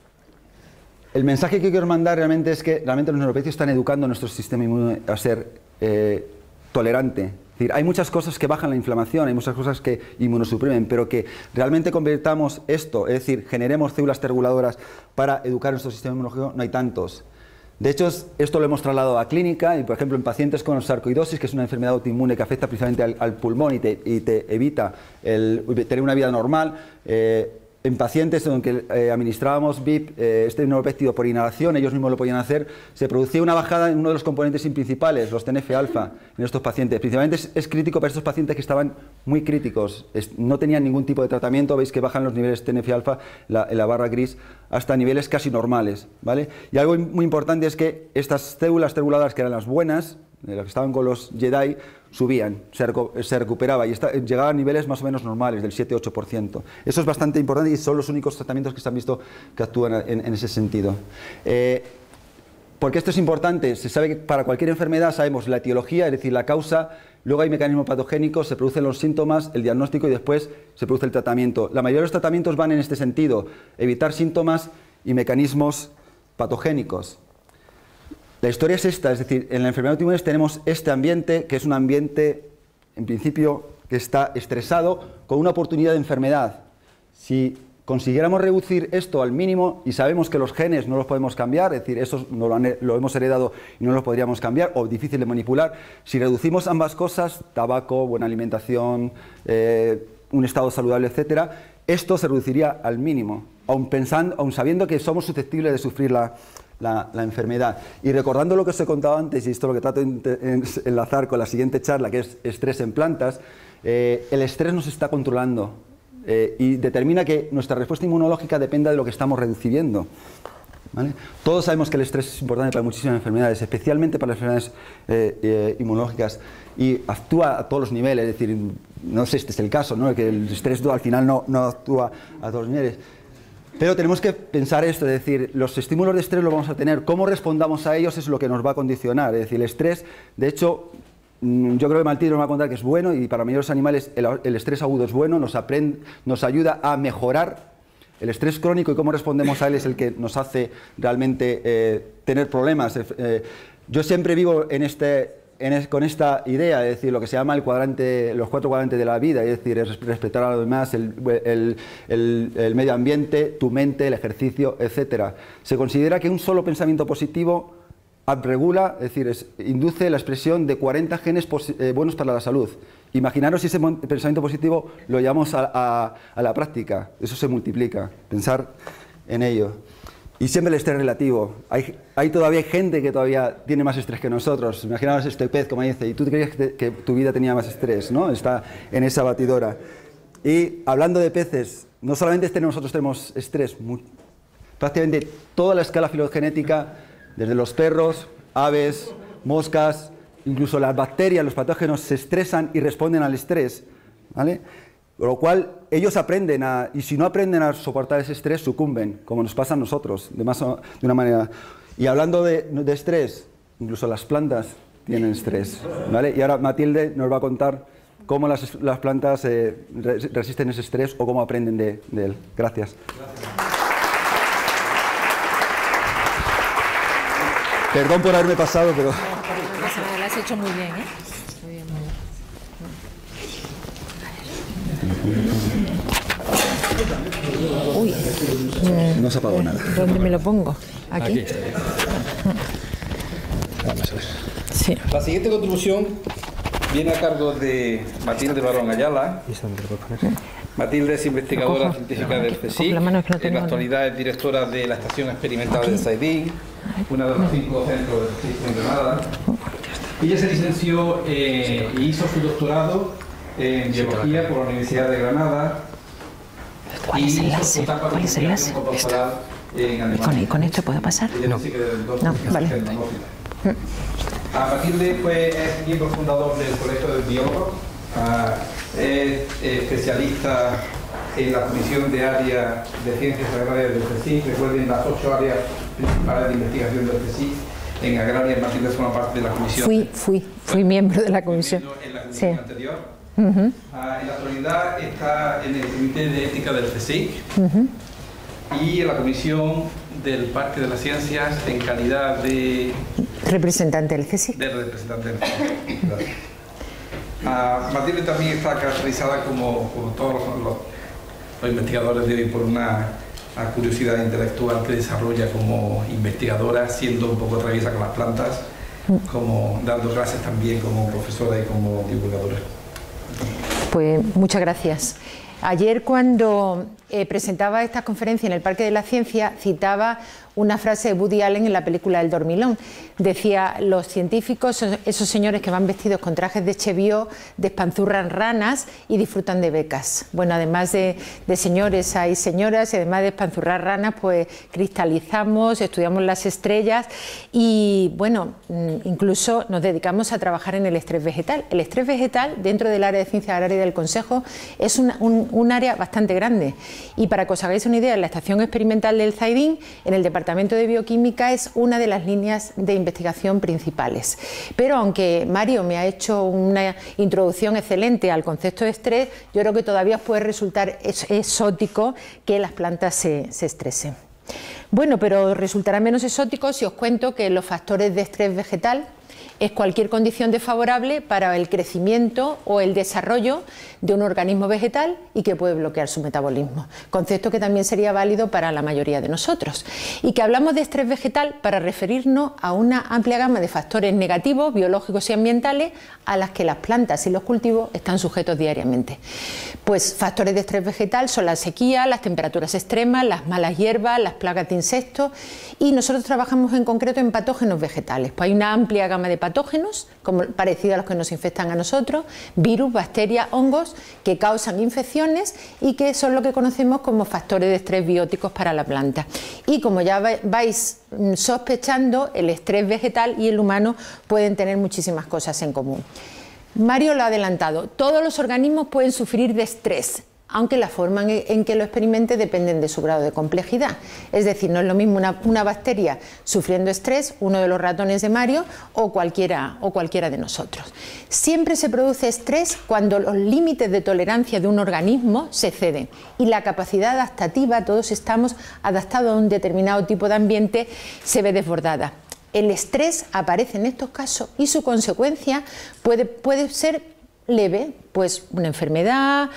mensaje que quiero mandar realmente es que realmente los neuropéptidos están educando a nuestro sistema inmune a ser tolerante. Es decir, hay muchas cosas que bajan la inflamación, hay muchas cosas que inmunosuprimen, pero que realmente convirtamos esto, es decir, generemos células T reguladoras para educar nuestro sistema inmunológico, no hay tantos. De hecho, esto lo hemos trasladado a clínica y, por ejemplo, en pacientes con sarcoidosis, que es una enfermedad autoinmune que afecta principalmente al pulmón y te evita tener una vida normal. En pacientes en que administrábamos VIP, este neuropéptido por inhalación, ellos mismos lo podían hacer, se producía una bajada en uno de los componentes principales, los TNF-alfa, en estos pacientes. Principalmente es crítico para estos pacientes que estaban muy críticos, no tenían ningún tipo de tratamiento, veis que bajan los niveles TNF-alfa, la barra gris, hasta niveles casi normales, ¿vale? Y algo muy importante es que estas células T reguladoras, que eran las buenas, las que estaban con los Jedi, subían, se recuperaba y llegaba a niveles más o menos normales, del 7-8%. Eso es bastante importante y son los únicos tratamientos que se han visto que actúan en ese sentido. ¿Por qué esto es importante? Se sabe que para cualquier enfermedad sabemos la etiología, es decir, la causa, luego hay mecanismos patogénicos, se producen los síntomas, el diagnóstico y después se produce el tratamiento. La mayoría de los tratamientos van en este sentido, evitar síntomas y mecanismos patogénicos. La historia es esta, es decir, en la enfermedad autoinmune tenemos este ambiente, que es un ambiente, en principio, que está estresado, con una oportunidad de enfermedad. Si consiguiéramos reducir esto al mínimo, y sabemos que los genes no los podemos cambiar, es decir, eso lo hemos heredado y no los podríamos cambiar, o difícil de manipular, si reducimos ambas cosas, tabaco, buena alimentación, un estado saludable, etcétera, esto se reduciría al mínimo, aun sabiendo que somos susceptibles de sufrir la enfermedad. Y recordando lo que os he contado antes, y esto es lo que trato de enlazar con la siguiente charla, que es estrés en plantas, el estrés nos está controlando y determina que nuestra respuesta inmunológica dependa de lo que estamos recibiendo, ¿vale? Todos sabemos que el estrés es importante para muchísimas enfermedades, especialmente para las enfermedades inmunológicas, y actúa a todos los niveles, es decir, no sé, este es el caso, ¿no? Que el estrés al final no actúa a todos los niveles. Pero tenemos que pensar esto, es decir, los estímulos de estrés los vamos a tener, cómo respondamos a ellos es lo que nos va a condicionar, es decir, el estrés, de hecho, yo creo que Maltini nos va a contar que es bueno y para la mayoría de los animales el estrés agudo es bueno, nos ayuda a mejorar. El estrés crónico y cómo respondemos a él es el que nos hace realmente tener problemas. Yo siempre vivo con esta idea, es decir, lo que se llama los 4 cuadrantes de la vida, es decir, respetar a los demás, el medio ambiente, tu mente, el ejercicio, etc. Se considera que un solo pensamiento positivo regula, es decir, induce la expresión de 40 genes buenos para la salud. Imaginaros si ese pensamiento positivo lo llevamos a la práctica, eso se multiplica, pensar en ello. Y siempre el estrés relativo. Hay todavía gente que todavía tiene más estrés que nosotros. Imaginaos este pez, como dice, y tú creías que tu vida tenía más estrés, ¿no? Está en esa batidora. Y hablando de peces, no solamente nosotros tenemos estrés, prácticamente toda la escala filogenética, desde los perros, aves, moscas, incluso las bacterias, los patógenos se estresan y responden al estrés, ¿vale? Con lo cual, ellos aprenden y si no aprenden a soportar ese estrés, sucumben, como nos pasa a nosotros, de una manera. Y hablando de estrés, incluso las plantas tienen estrés, ¿vale? Y ahora Matilde nos va a contar cómo las plantas resisten ese estrés o cómo aprenden de él. Gracias. Perdón por haberme pasado, pero... Lo has hecho muy bien, ¿eh? Muy bien, muy bien. Uy. No se apagó nada. ¿Dónde me lo pongo? ¿Aquí? Aquí está bien. Vamos a ver. Sí. La siguiente contribución viene a cargo de Matilde Barón Ayala. Matilde es investigadora científica del CSIC, en la actualidad es directora de la Estación Experimental del Zaidín, una de los 5 centros del CSIC en Granada. Ella se licenció e hizo su doctorado en Biología por la Universidad de Granada. ¿Cuál es el enlace? ¿Cuál es el enlace? ¿Y con esto puedo pasar? No. No, vale. Matilde es miembro fundador del Colegio de Biólogos, es especialista en la Comisión de Área de Ciencias Agrarias del CSIC. Recuerden las 8 áreas principales de investigación del CSIC. En Agraria, Matilde forma parte de la comisión. Fui miembro de la comisión. En la comisión anterior. En la actualidad está en el Comité de Ética del CSIC y en la Comisión del Parque de las Ciencias en calidad de representante del CSIC. Matilde también está caracterizada como todos los investigadores de hoy por una curiosidad intelectual que desarrolla como investigadora, siendo un poco traviesa con las plantas, como dando clases también como profesora y como divulgadora. Pues muchas gracias. Ayer, cuando presentaba esta conferencia en el Parque de la Ciencia, citaba una frase de Woody Allen en la película El Dormilón. Decía: los científicos son esos señores que van vestidos con trajes de Cheviot, despanzurran ranas y disfrutan de becas. Bueno, además de señores hay señoras, y además de despanzurrar ranas, pues cristalizamos, estudiamos las estrellas y, bueno, incluso nos dedicamos a trabajar en el estrés vegetal. El estrés vegetal, dentro del área de ciencia agraria del Consejo, es un área bastante grande. Y para que os hagáis una idea, la Estación Experimental del Zaidín, en el Departamento de Bioquímica, es una de las líneas de investigación principales. Pero aunque Mario me ha hecho una introducción excelente al concepto de estrés, yo creo que todavía puede resultar exótico que las plantas se estresen. Bueno, pero resultará menos exótico si os cuento que los factores de estrés vegetal es cualquier condición desfavorable para el crecimiento o el desarrollo de un organismo vegetal y que puede bloquear su metabolismo. Concepto que también sería válido para la mayoría de nosotros. Y que hablamos de estrés vegetal para referirnos a una amplia gama de factores negativos, biológicos y ambientales a las que las plantas y los cultivos están sujetos diariamente. Pues factores de estrés vegetal son la sequía, las temperaturas extremas, las malas hierbas, las plagas de insectos, y nosotros trabajamos en concreto en patógenos vegetales. Pues hay una amplia gama de patógenos, como parecidos a los que nos infectan a nosotros, virus, bacterias, hongos, que causan infecciones y que son lo que conocemos como factores de estrés bióticos para la planta. Y como ya vais sospechando, el estrés vegetal y el humano pueden tener muchísimas cosas en común. Mario lo ha adelantado, todos los organismos pueden sufrir de estrés, aunque la forma en que lo experimente dependen de su grado de complejidad. Es decir, no es lo mismo una bacteria sufriendo estrés, uno de los ratones de Mario, o cualquiera de nosotros. Siempre se produce estrés cuando los límites de tolerancia de un organismo se exceden y la capacidad adaptativa, todos estamos adaptados a un determinado tipo de ambiente, se ve desbordada. El estrés aparece en estos casos y su consecuencia puede ser leve, pues una enfermedad,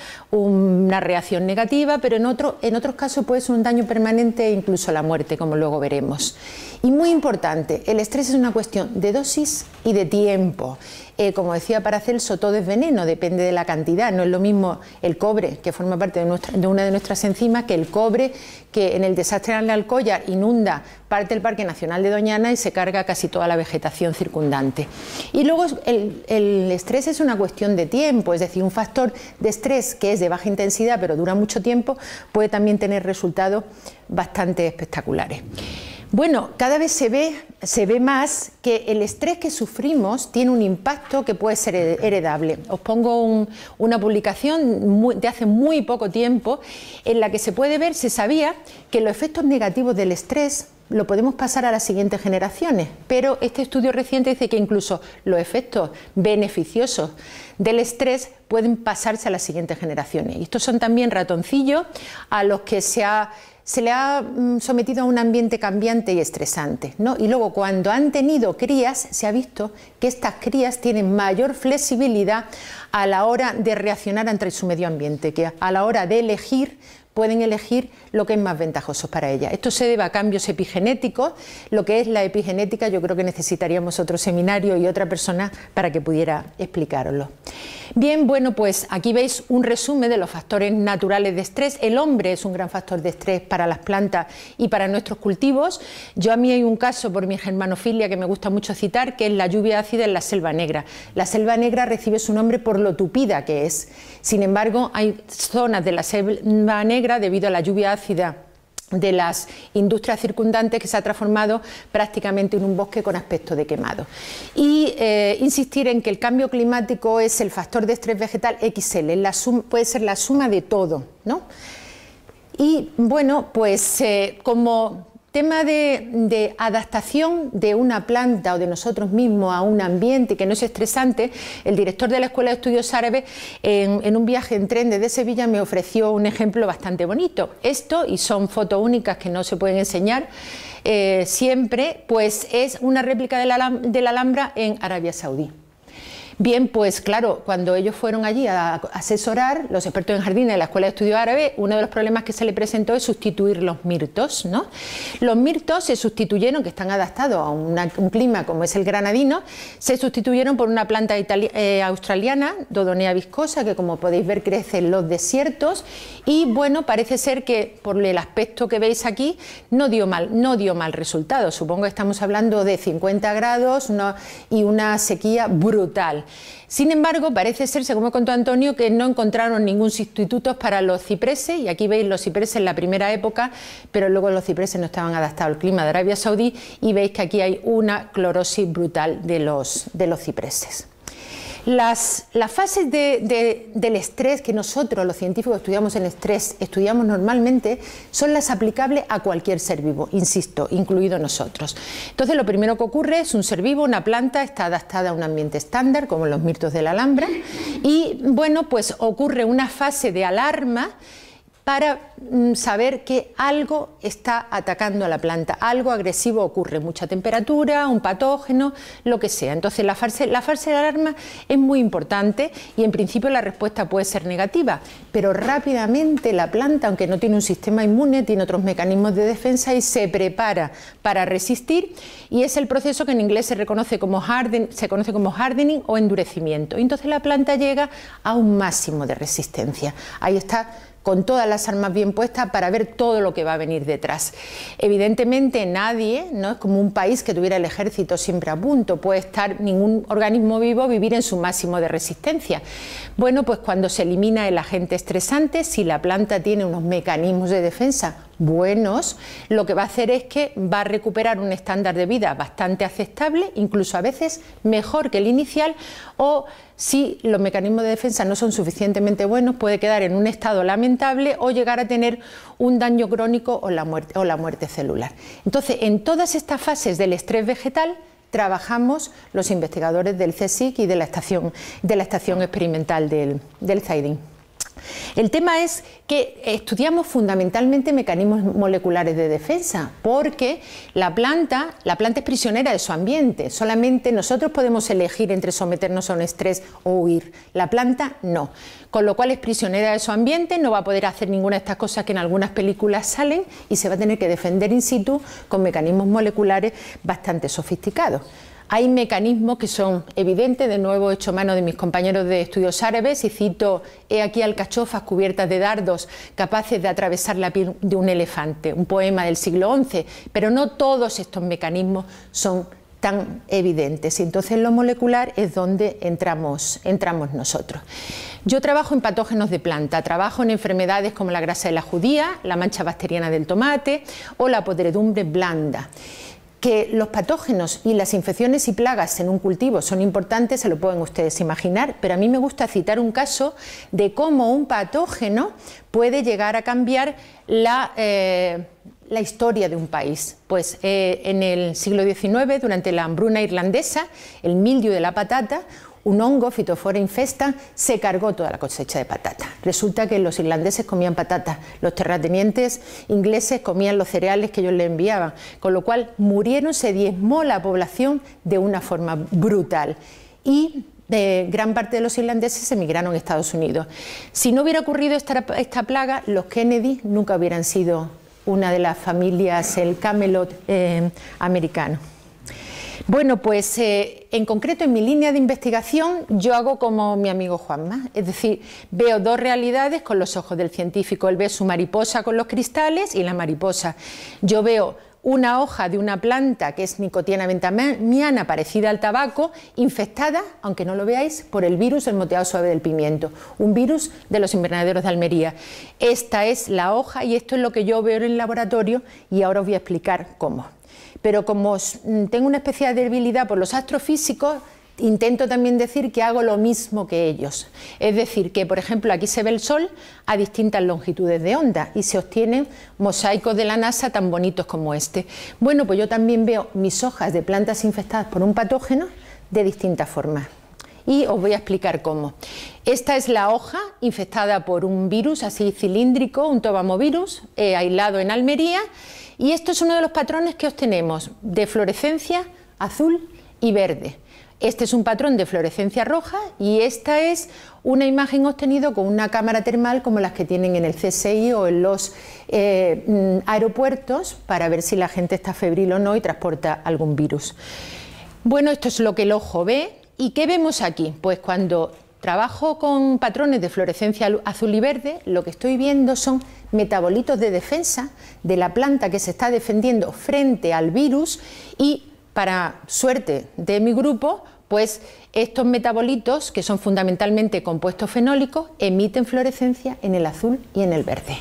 una reacción negativa, pero en otros casos puede ser un daño permanente e incluso la muerte, como luego veremos. Y muy importante, el estrés es una cuestión de dosis y de tiempo. Como decía Paracelso, todo es veneno, depende de la cantidad. No es lo mismo el cobre, que forma parte de una de nuestras enzimas, que el cobre que en el desastre de la Alcoya inunda parte del Parque Nacional de Doñana y se carga casi toda la vegetación circundante. Y luego el estrés es una cuestión de tiempo, es decir, un factor de estrés que es de baja intensidad pero dura mucho tiempo puede también tener resultados bastante espectaculares. Bueno, cada vez se ve más que el estrés que sufrimos tiene un impacto que puede ser heredable. Os pongo una publicación de hace muy poco tiempo en la que se puede ver, se sabía que los efectos negativos del estrés lo podemos pasar a las siguientes generaciones, pero este estudio reciente dice que incluso los efectos beneficiosos del estrés pueden pasarse a las siguientes generaciones. Y estos son también ratoncillos a los que se le ha sometido a un ambiente cambiante y estresante, ¿no? Y luego, cuando han tenido crías, se ha visto que estas crías tienen mayor flexibilidad a la hora de reaccionar ante su medio ambiente, que a la hora de elegir pueden elegir lo que es más ventajoso para ellas. Esto se debe a cambios epigenéticos. Lo que es la epigenética, yo creo que necesitaríamos otro seminario y otra persona para que pudiera explicároslo. Bien, bueno, pues aquí veis un resumen de los factores naturales de estrés. El hombre es un gran factor de estrés para las plantas y para nuestros cultivos. A mí hay un caso por mi germanofilia que me gusta mucho citar, que es la lluvia ácida en la selva negra. La selva negra recibe su nombre por lo tupida que es. Sin embargo, hay zonas de la selva negra, debido a la lluvia ácida de las industrias circundantes, que se ha transformado prácticamente en un bosque con aspecto de quemado. Y insistir en que el cambio climático es el factor de estrés vegetal XL, puede ser la suma de todo, ¿no? Y bueno, pues como tema de adaptación de una planta o de nosotros mismos a un ambiente que no es estresante, el director de la Escuela de Estudios Árabes en un viaje en tren desde Sevilla me ofreció un ejemplo bastante bonito. Esto, y son fotos únicas que no se pueden enseñar siempre, pues es una réplica de la Alhambra en Arabia Saudí. Bien, pues claro, cuando ellos fueron allí a asesorar, los expertos en jardines de la Escuela de Estudios Árabes, uno de los problemas que se le presentó es sustituir los mirtos, ¿no? Los mirtos se sustituyeron, que están adaptados a un clima como es el granadino, se sustituyeron por una planta australiana, Dodonea viscosa, que como podéis ver crece en los desiertos, y bueno, parece ser que por el aspecto que veis aquí no dio mal resultado. Supongo que estamos hablando de 50 grados y una sequía brutal. Sin embargo, parece ser, según me contó Antonio, que no encontraron ningún sustituto para los cipreses, y aquí veis los cipreses en la primera época, pero luego los cipreses no estaban adaptados al clima de Arabia Saudí, y veis que aquí hay una clorosis brutal de los cipreses. Las fases del estrés que nosotros, los científicos estudiamos en estrés, estudiamos normalmente, son las aplicables a cualquier ser vivo, insisto, incluido nosotros. Entonces, lo primero que ocurre es un ser vivo, una planta, está adaptada a un ambiente estándar, como los mirtos de la Alhambra, y bueno, pues ocurre una fase de alarma para saber que algo está atacando a la planta, algo agresivo ocurre, mucha temperatura, un patógeno, lo que sea. Entonces la fase de alarma es muy importante y en principio la respuesta puede ser negativa, pero rápidamente la planta, aunque no tiene un sistema inmune, tiene otros mecanismos de defensa y se prepara para resistir, y es el proceso que en inglés se conoce como hardening o endurecimiento. Y entonces la planta llega a un máximo de resistencia. Ahí está, con todas las armas bien puestas para ver todo lo que va a venir detrás. Evidentemente nadie, no es como un país que tuviera el ejército siempre a punto, puede estar ningún organismo vivo vivir en su máximo de resistencia. Bueno, pues cuando se elimina el agente estresante, si la planta tiene unos mecanismos de defensa buenos, lo que va a hacer es que va a recuperar un estándar de vida bastante aceptable, incluso a veces mejor que el inicial, o si los mecanismos de defensa no son suficientemente buenos, puede quedar en un estado lamentable o llegar a tener un daño crónico o la muerte celular. Entonces, en todas estas fases del estrés vegetal trabajamos los investigadores del CSIC y de la estación experimental del Zaidín. El tema es que estudiamos fundamentalmente mecanismos moleculares de defensa, porque la planta es prisionera de su ambiente. Solamente nosotros podemos elegir entre someternos a un estrés o huir. La planta no. Con lo cual es prisionera de su ambiente, no va a poder hacer ninguna de estas cosas que en algunas películas salen y se va a tener que defender in situ con mecanismos moleculares bastante sofisticados. Hay mecanismos que son evidentes, de nuevo he hecho mano de mis compañeros de estudios árabes y cito, he aquí alcachofas cubiertas de dardos capaces de atravesar la piel de un elefante, un poema del siglo XI, pero no todos estos mecanismos son tan evidentes, y entonces en lo molecular es donde entramos nosotros. Yo trabajo en patógenos de planta, trabajo en enfermedades como la grasa de la judía, la mancha bacteriana del tomate o la podredumbre blanda. Que los patógenos y las infecciones y plagas en un cultivo son importantes, se lo pueden ustedes imaginar, pero a mí me gusta citar un caso de cómo un patógeno puede llegar a cambiar la historia de un país. Pues en el siglo XIX, durante la hambruna irlandesa, el mildio de la patata, un hongo, Phytophthora infesta, se cargó toda la cosecha de patata. Resulta que los irlandeses comían patatas, los terratenientes ingleses comían los cereales que ellos les enviaban, con lo cual murieron, se diezmó la población de una forma brutal. Y gran parte de los irlandeses emigraron a Estados Unidos. Si no hubiera ocurrido esta plaga, los Kennedy nunca hubieran sido una de las familias, el Camelot americano. Bueno, pues en concreto en mi línea de investigación yo hago como mi amigo Juanma, es decir, veo dos realidades con los ojos del científico. Él ve su mariposa con los cristales y la mariposa. Yo veo una hoja de una planta que es Nicotiana benthamiana, parecida al tabaco, infectada, aunque no lo veáis, por el virus del moteado suave del pimiento, un virus de los invernaderos de Almería. Esta es la hoja y esto es lo que yo veo en el laboratorio y ahora os voy a explicar cómo. Pero como tengo una especial debilidad por los astrofísicos, intento también decir que hago lo mismo que ellos. Es decir, que por ejemplo aquí se ve el Sol a distintas longitudes de onda y se obtienen mosaicos de la NASA tan bonitos como este. Bueno, pues yo también veo mis hojas de plantas infectadas por un patógeno de distintas formas. Y os voy a explicar cómo. Esta es la hoja infectada por un virus así cilíndrico, un tobamovirus, aislado en Almería. Y esto es uno de los patrones que obtenemos de fluorescencia azul y verde. Este es un patrón de fluorescencia roja y esta es una imagen obtenida con una cámara termal como las que tienen en el CSI o en los aeropuertos para ver si la gente está febril o no y transporta algún virus. Bueno, esto es lo que el ojo ve. ¿Y qué vemos aquí? Pues cuando trabajo con patrones de fluorescencia azul y verde, lo que estoy viendo son metabolitos de defensa de la planta que se está defendiendo frente al virus y, para suerte de mi grupo, pues estos metabolitos, que son fundamentalmente compuestos fenólicos, emiten fluorescencia en el azul y en el verde.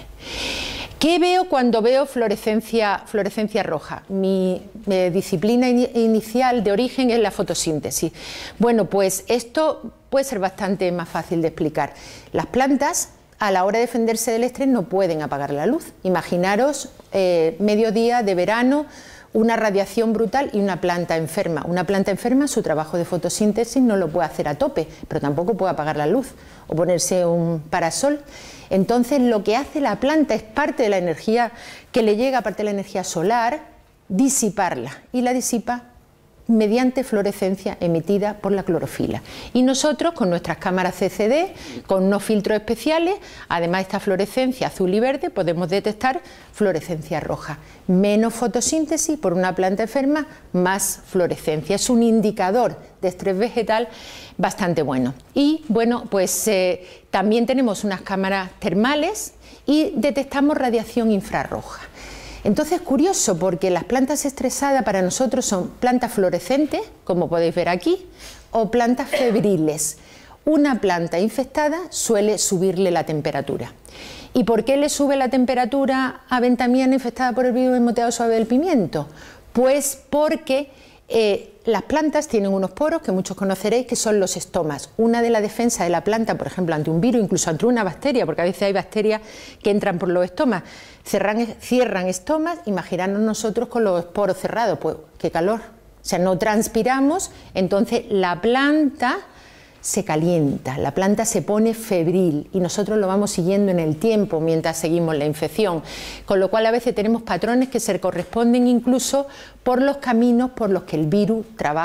¿Qué veo cuando veo fluorescencia roja? Mi disciplina inicial de origen es la fotosíntesis. Bueno, pues esto puede ser bastante más fácil de explicar. Las plantas, a la hora de defenderse del estrés, no pueden apagar la luz. Imaginaros mediodía de verano, una radiación brutal y una planta enferma. Una planta enferma, su trabajo de fotosíntesis no lo puede hacer a tope, pero tampoco puede apagar la luz o ponerse un parasol. Entonces lo que hace la planta es parte de la energía que le llega, parte de la energía solar, disiparla, y la disipa mediante fluorescencia emitida por la clorofila. Y nosotros, con nuestras cámaras CCD, con unos filtros especiales, además de esta fluorescencia azul y verde, podemos detectar fluorescencia roja. Menos fotosíntesis por una planta enferma, más fluorescencia. Es un indicador de estrés vegetal bastante bueno. Y bueno, pues también tenemos unas cámaras termales y detectamos radiación infrarroja. Entonces, curioso, porque las plantas estresadas para nosotros son plantas fluorescentes, como podéis ver aquí, o plantas febriles. Una planta infectada suele subirle la temperatura. ¿Y por qué le sube la temperatura a benthamiana infectada por el virus del moteado suave del pimiento? Pues porque las plantas tienen unos poros que muchos conoceréis, que son los estomas. Una de las defensas de la planta, por ejemplo, ante un virus, incluso ante una bacteria, porque a veces hay bacterias que entran por los estomas, cierran estomas. Imaginarnos nosotros con los poros cerrados, pues qué calor. O sea, no transpiramos, entonces la planta se calienta, la planta se pone febril y nosotros lo vamos siguiendo en el tiempo mientras seguimos la infección, con lo cual a veces tenemos patrones que se corresponden incluso por los caminos por los que el virus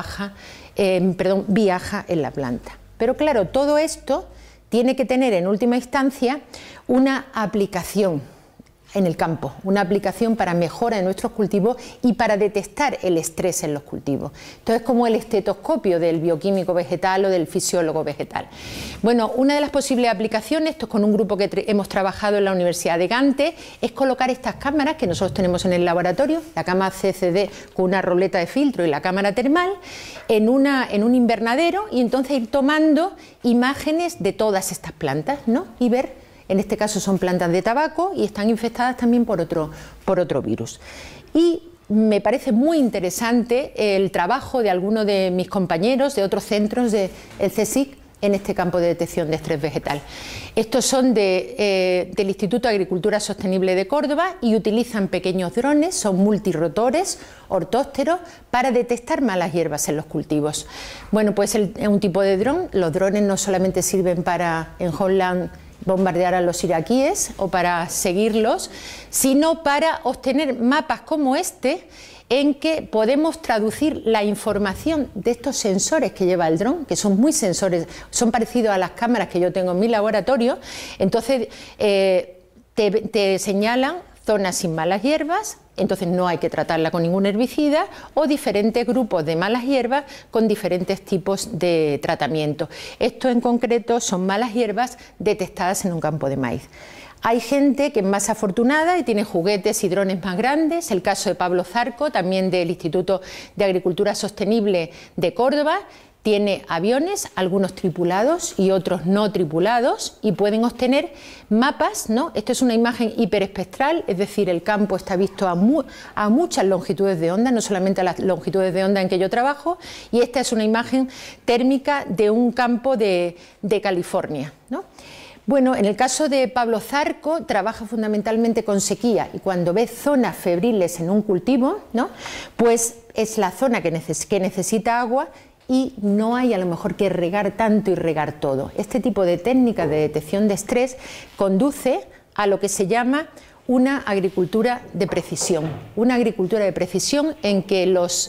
viaja en la planta. Pero claro, todo esto tiene que tener en última instancia una aplicación en el campo, una aplicación para mejora de nuestros cultivos y para detectar el estrés en los cultivos. Entonces, como el estetoscopio del bioquímico vegetal o del fisiólogo vegetal. Bueno, una de las posibles aplicaciones, esto es con un grupo que hemos trabajado en la Universidad de Gante, es colocar estas cámaras que nosotros tenemos en el laboratorio, la cámara CCD con una roleta de filtro y la cámara termal, en un invernadero, y entonces ir tomando imágenes de todas estas plantas, ¿no? Y ver. En este caso son plantas de tabaco y están infectadas también por otro virus. Y me parece muy interesante el trabajo de algunos de mis compañeros de otros centros del CSIC en este campo de detección de estrés vegetal. Estos son del Instituto de Agricultura Sostenible de Córdoba y utilizan pequeños drones, son multirotores, ortópteros, para detectar malas hierbas en los cultivos. Bueno, pues es un tipo de dron. Los drones no solamente sirven para en Homeland bombardear a los iraquíes o para seguirlos, sino para obtener mapas como este en que podemos traducir la información de estos sensores que lleva el dron, que son muy sensores, son parecidos a las cámaras que yo tengo en mi laboratorio. Entonces te señalan zonas sin malas hierbas, entonces no hay que tratarla con ningún herbicida, o diferentes grupos de malas hierbas con diferentes tipos de tratamiento. Esto en concreto son malas hierbas detectadas en un campo de maíz. Hay gente que es más afortunada y tiene juguetes y drones más grandes, el caso de Pablo Zarco, también del Instituto de Agricultura Sostenible de Córdoba. Tiene aviones, algunos tripulados y otros no tripulados, y pueden obtener mapas, ¿no? Esto es una imagen hiperespectral, es decir, el campo está visto a muchas longitudes de onda, no solamente a las longitudes de onda en que yo trabajo, y esta es una imagen térmica de un campo de California, ¿no? Bueno, en el caso de Pablo Zarco trabaja fundamentalmente con sequía, y cuando ves zonas febriles en un cultivo, ¿no?, pues es la zona que necesita agua y no hay a lo mejor que regar tanto y regar todo. Este tipo de técnicas de detección de estrés conduce a lo que se llama una agricultura de precisión. Una agricultura de precisión en que los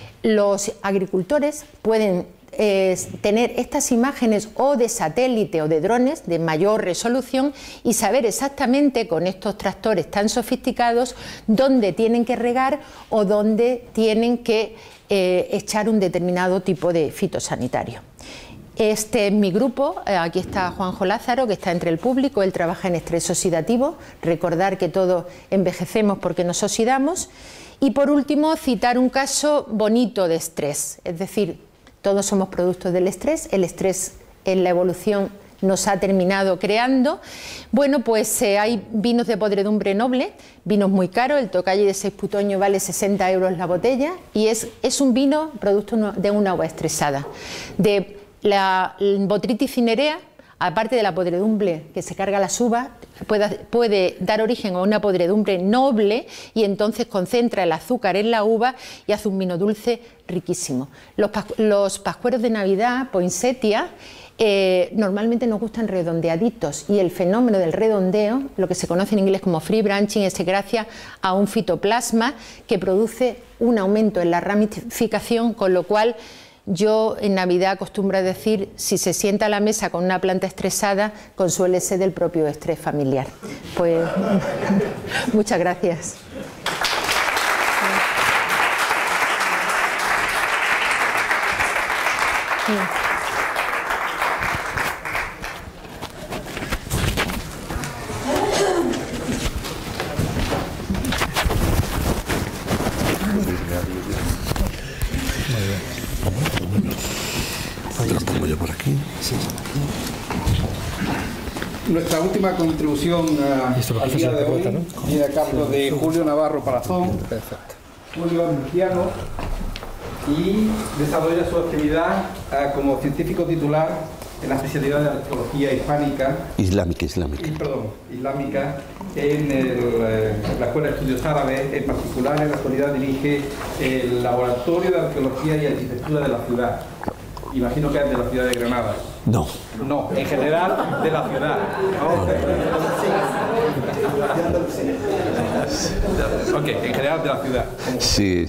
agricultores pueden tener estas imágenes o de satélite o de drones de mayor resolución y saber exactamente con estos tractores tan sofisticados dónde tienen que regar o dónde tienen que echar un determinado tipo de fitosanitario. Este es mi grupo, aquí está Juanjo Lázaro, que está entre el público, él trabaja en estrés oxidativo, recordar que todos envejecemos porque nos oxidamos. Y por último, citar un caso bonito de estrés, es decir, todos somos productos del estrés, el estrés en la evolución nos ha terminado creando. Bueno, pues hay vinos de podredumbre noble, vinos muy caros, el Tokaji de 6 putoño vale 60 euros la botella y es un vino producto de una uva estresada. De la Botrytis cinerea, aparte de la podredumbre que se carga las uvas, puede dar origen a una podredumbre noble y entonces concentra el azúcar en la uva y hace un vino dulce riquísimo. Los pascueros de Navidad, poinsettia, normalmente nos gustan redondeaditos y el fenómeno del redondeo, lo que se conoce en inglés como free branching, es gracias a un fitoplasma que produce un aumento en la ramificación, con lo cual yo en Navidad acostumbro a decir, si se sienta a la mesa con una planta estresada, consuélese del propio estrés familiar. Pues muchas gracias. Lo pongo yo por aquí. Nuestra última contribución al día de hoy viene a cargo de Julio Navarro Palazón. Julio es murciano y desarrolla su actividad como científico titular en la especialidad de arqueología hispánica. Islámica en la Escuela de Estudios Árabes. En particular, en la actualidad dirige el Laboratorio de Arqueología y Arquitectura de la ciudad. Imagino que es de la ciudad de Granada. No. No, en general de la ciudad. Ok, en general de la ciudad. Sí.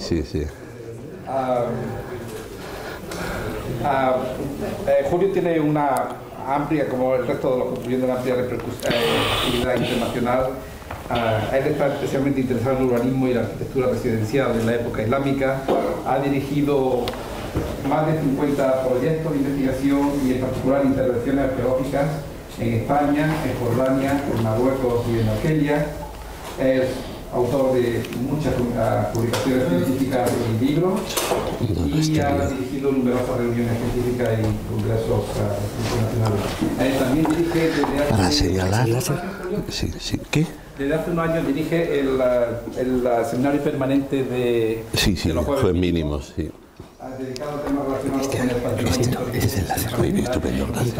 Julio tiene una amplia, como el resto de los contribuyentes, una amplia actividad internacional. Él está especialmente interesado en el urbanismo y la arquitectura residencial en la época islámica. Ha dirigido más de 50 proyectos de investigación y en particular intervenciones arqueológicas en España, en Jordania, en Marruecos y en Argelia. Es autor de muchas publicaciones científicas y libros y ha dirigido numerosas reuniones científicas y congresos internacionales. También dirige desde hace... Para señalar... ¿Qué? Desde hace unos años dirige el seminario permanente de... Sí, los jueves fue mínimo, sí. Ha dedicado a temas relacionados con el patrimonio. Muy bien, estupendo, gracias.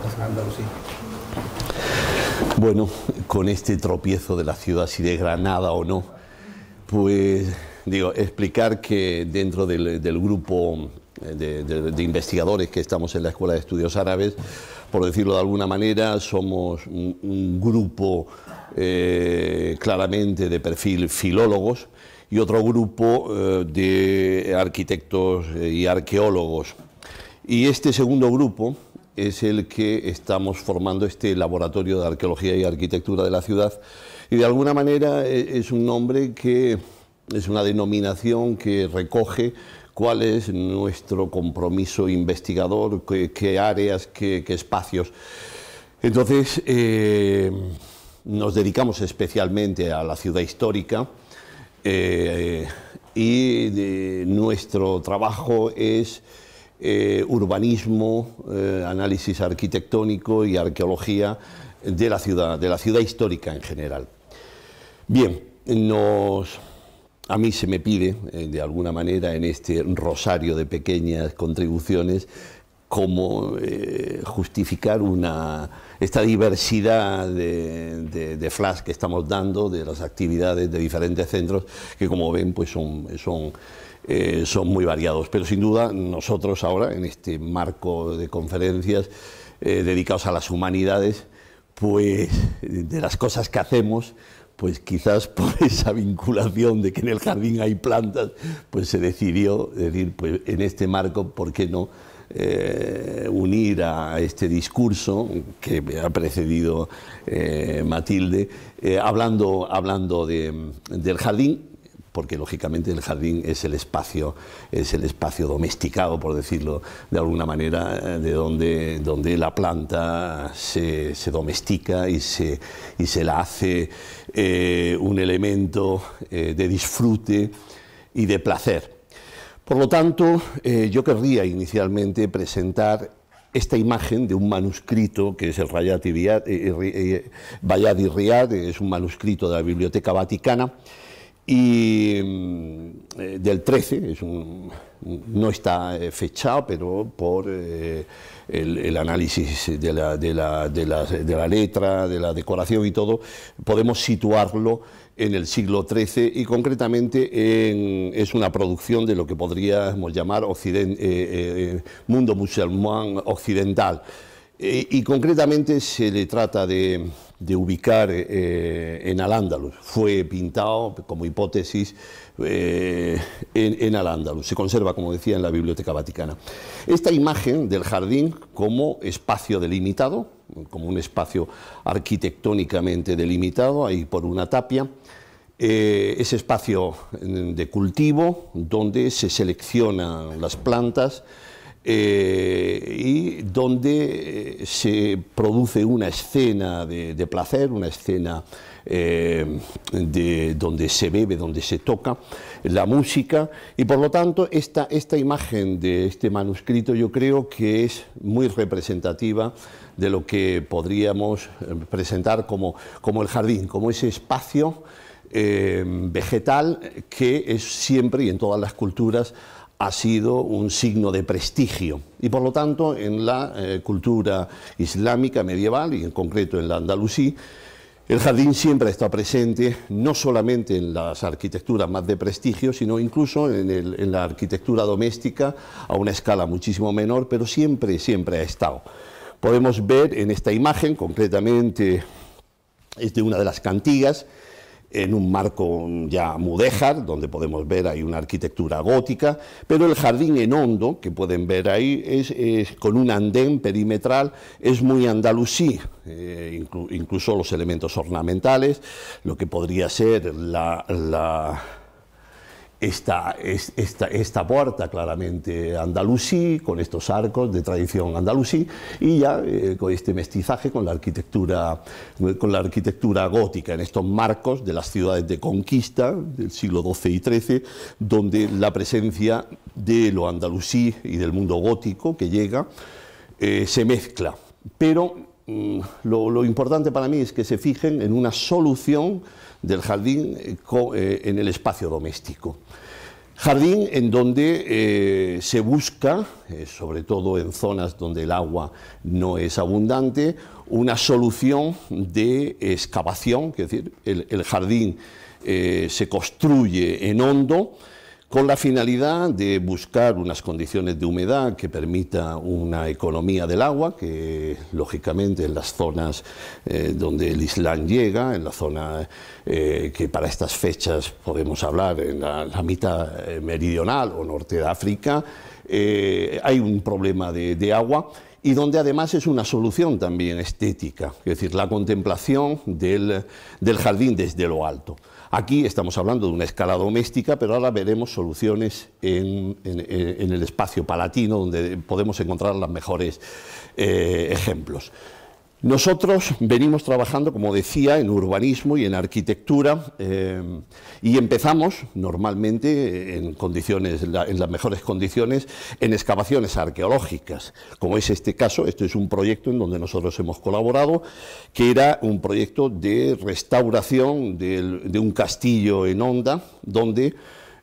Bueno, con este tropiezo de la ciudad, si de Granada o no, pues digo, explicar que dentro del grupo de investigadores que estamos en la Escuela de Estudios Árabes, por decirlo de alguna manera, somos un grupo claramente de perfil filólogos, y otro grupo de arquitectos y arqueólogos. Y este segundo grupo es el que estamos formando este laboratorio de arqueología y arquitectura de la ciudad, y de alguna manera es un nombre que es una denominación que recoge cuál es nuestro compromiso investigador, qué áreas, qué espacios. Entonces, nos dedicamos especialmente a la ciudad histórica, y nuestro trabajo es urbanismo, análisis arquitectónico y arqueología de la ciudad histórica en general. Bien, a mí se me pide, de alguna manera, en este rosario de pequeñas contribuciones, cómo justificar esta diversidad de flash que estamos dando, de las actividades de diferentes centros, que como ven pues son muy variados. Pero sin duda nosotros ahora, en este marco de conferencias dedicados a las humanidades, pues de las cosas que hacemos, pues quizás por esa vinculación de que en el jardín hay plantas, pues se decidió decir, pues en este marco, ¿por qué no unir a este discurso que me ha precedido Matilde, hablando del jardín? Porque lógicamente el jardín es el espacio domesticado, por decirlo de alguna manera, de donde la planta se domestica y se la hace un elemento de disfrute y de placer. Por lo tanto, yo querría inicialmente presentar esta imagen de un manuscrito que es el Bayat y Riad, es un manuscrito de la Biblioteca Vaticana, y del 13, no está fechado, pero por el análisis de la letra, de la decoración y todo, podemos situarlo en el siglo XIII, y concretamente es una producción de lo que podríamos llamar mundo musulmán occidental. Y concretamente se le trata de ubicar en Al-Ándalus. Fue pintado como hipótesis en Al-Ándalus. Se conserva, como decía, en la Biblioteca Vaticana. Esta imagen del jardín como espacio delimitado, como un espacio arquitectónicamente delimitado, ahí por una tapia, ese espacio de cultivo donde se seleccionan las plantas, y donde se produce una escena de placer, una escena donde se bebe, donde se toca la música, y por lo tanto esta imagen de este manuscrito yo creo que es muy representativa de lo que podríamos presentar como el jardín, como ese espacio vegetal que es siempre y en todas las culturas ha sido un signo de prestigio, y por lo tanto en la cultura islámica medieval y en concreto en la andalusí, el jardín siempre ha estado presente no solamente en las arquitecturas más de prestigio, sino incluso en la arquitectura doméstica a una escala muchísimo menor, pero siempre ha estado. Podemos ver en esta imagen, concretamente es de una de las cantigas, en un marco ya mudéjar, donde podemos ver ahí una arquitectura gótica, pero el jardín en hondo, que pueden ver ahí, es con un andén perimetral, es muy andalusí, incluso los elementos ornamentales, lo que podría ser esta puerta claramente andalusí, con estos arcos de tradición andalusí, y ya con este mestizaje con la arquitectura gótica, en estos marcos de las ciudades de conquista del siglo XII y XIII, donde la presencia de lo andalusí y del mundo gótico que llega se mezcla. Pero lo importante para mí es que se fijen en una solución del jardín en el espacio doméstico. Jardín en donde se busca, sobre todo en zonas donde el agua no es abundante, una solución de excavación, es decir, el jardín se construye en hondo, con la finalidad de buscar unas condiciones de humedad que permita una economía del agua, que lógicamente en las zonas donde el Islam llega, en la zona que para estas fechas podemos hablar en la mitad meridional o norte de África, hay un problema de agua, y donde además es una solución también estética, es decir, la contemplación del jardín desde lo alto. Aquí estamos hablando de una escala doméstica, pero ahora veremos soluciones en el espacio palatino, donde podemos encontrar los mejores ejemplos. Nosotros venimos trabajando, como decía, en urbanismo y en arquitectura, y empezamos normalmente en las mejores condiciones, en excavaciones arqueológicas, como es este caso. Esto es un proyecto en donde nosotros hemos colaborado, que era un proyecto de restauración de un castillo en Onda, donde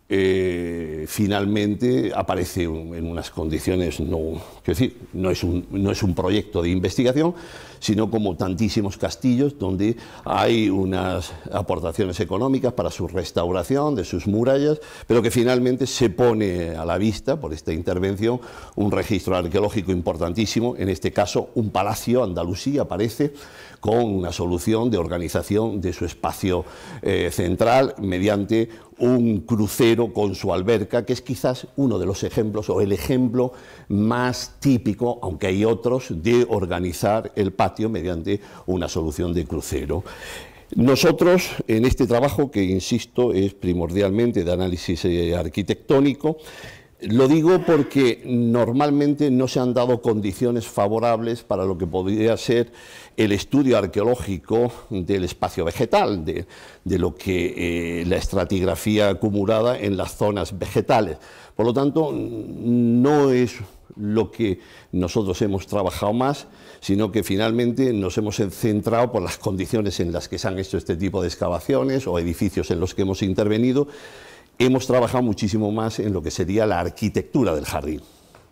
finalmente aparece en unas condiciones, no es un proyecto de investigación, sino como tantísimos castillos donde hay unas aportaciones económicas para su restauración de sus murallas, pero que finalmente se pone a la vista por esta intervención un registro arqueológico importantísimo. En este caso, un palacio andalusí aparece con una solución de organización de su espacio central mediante un crucero con su alberca, que es quizás uno de los ejemplos o el ejemplo más típico, aunque hay otros, de organizar el patio mediante una solución de crucero. Nosotros, en este trabajo, que insisto es primordialmente de análisis arquitectónico, lo digo porque normalmente no se han dado condiciones favorables para lo que podría ser el estudio arqueológico del espacio vegetal, de lo que la estratigrafía acumulada en las zonas vegetales. Por lo tanto, no es lo que nosotros hemos trabajado más, sino que finalmente nos hemos centrado por las condiciones en las que se han hecho este tipo de excavaciones o edificios en los que hemos intervenido. Hemos trabajado muchísimo más en lo que sería la arquitectura del jardín.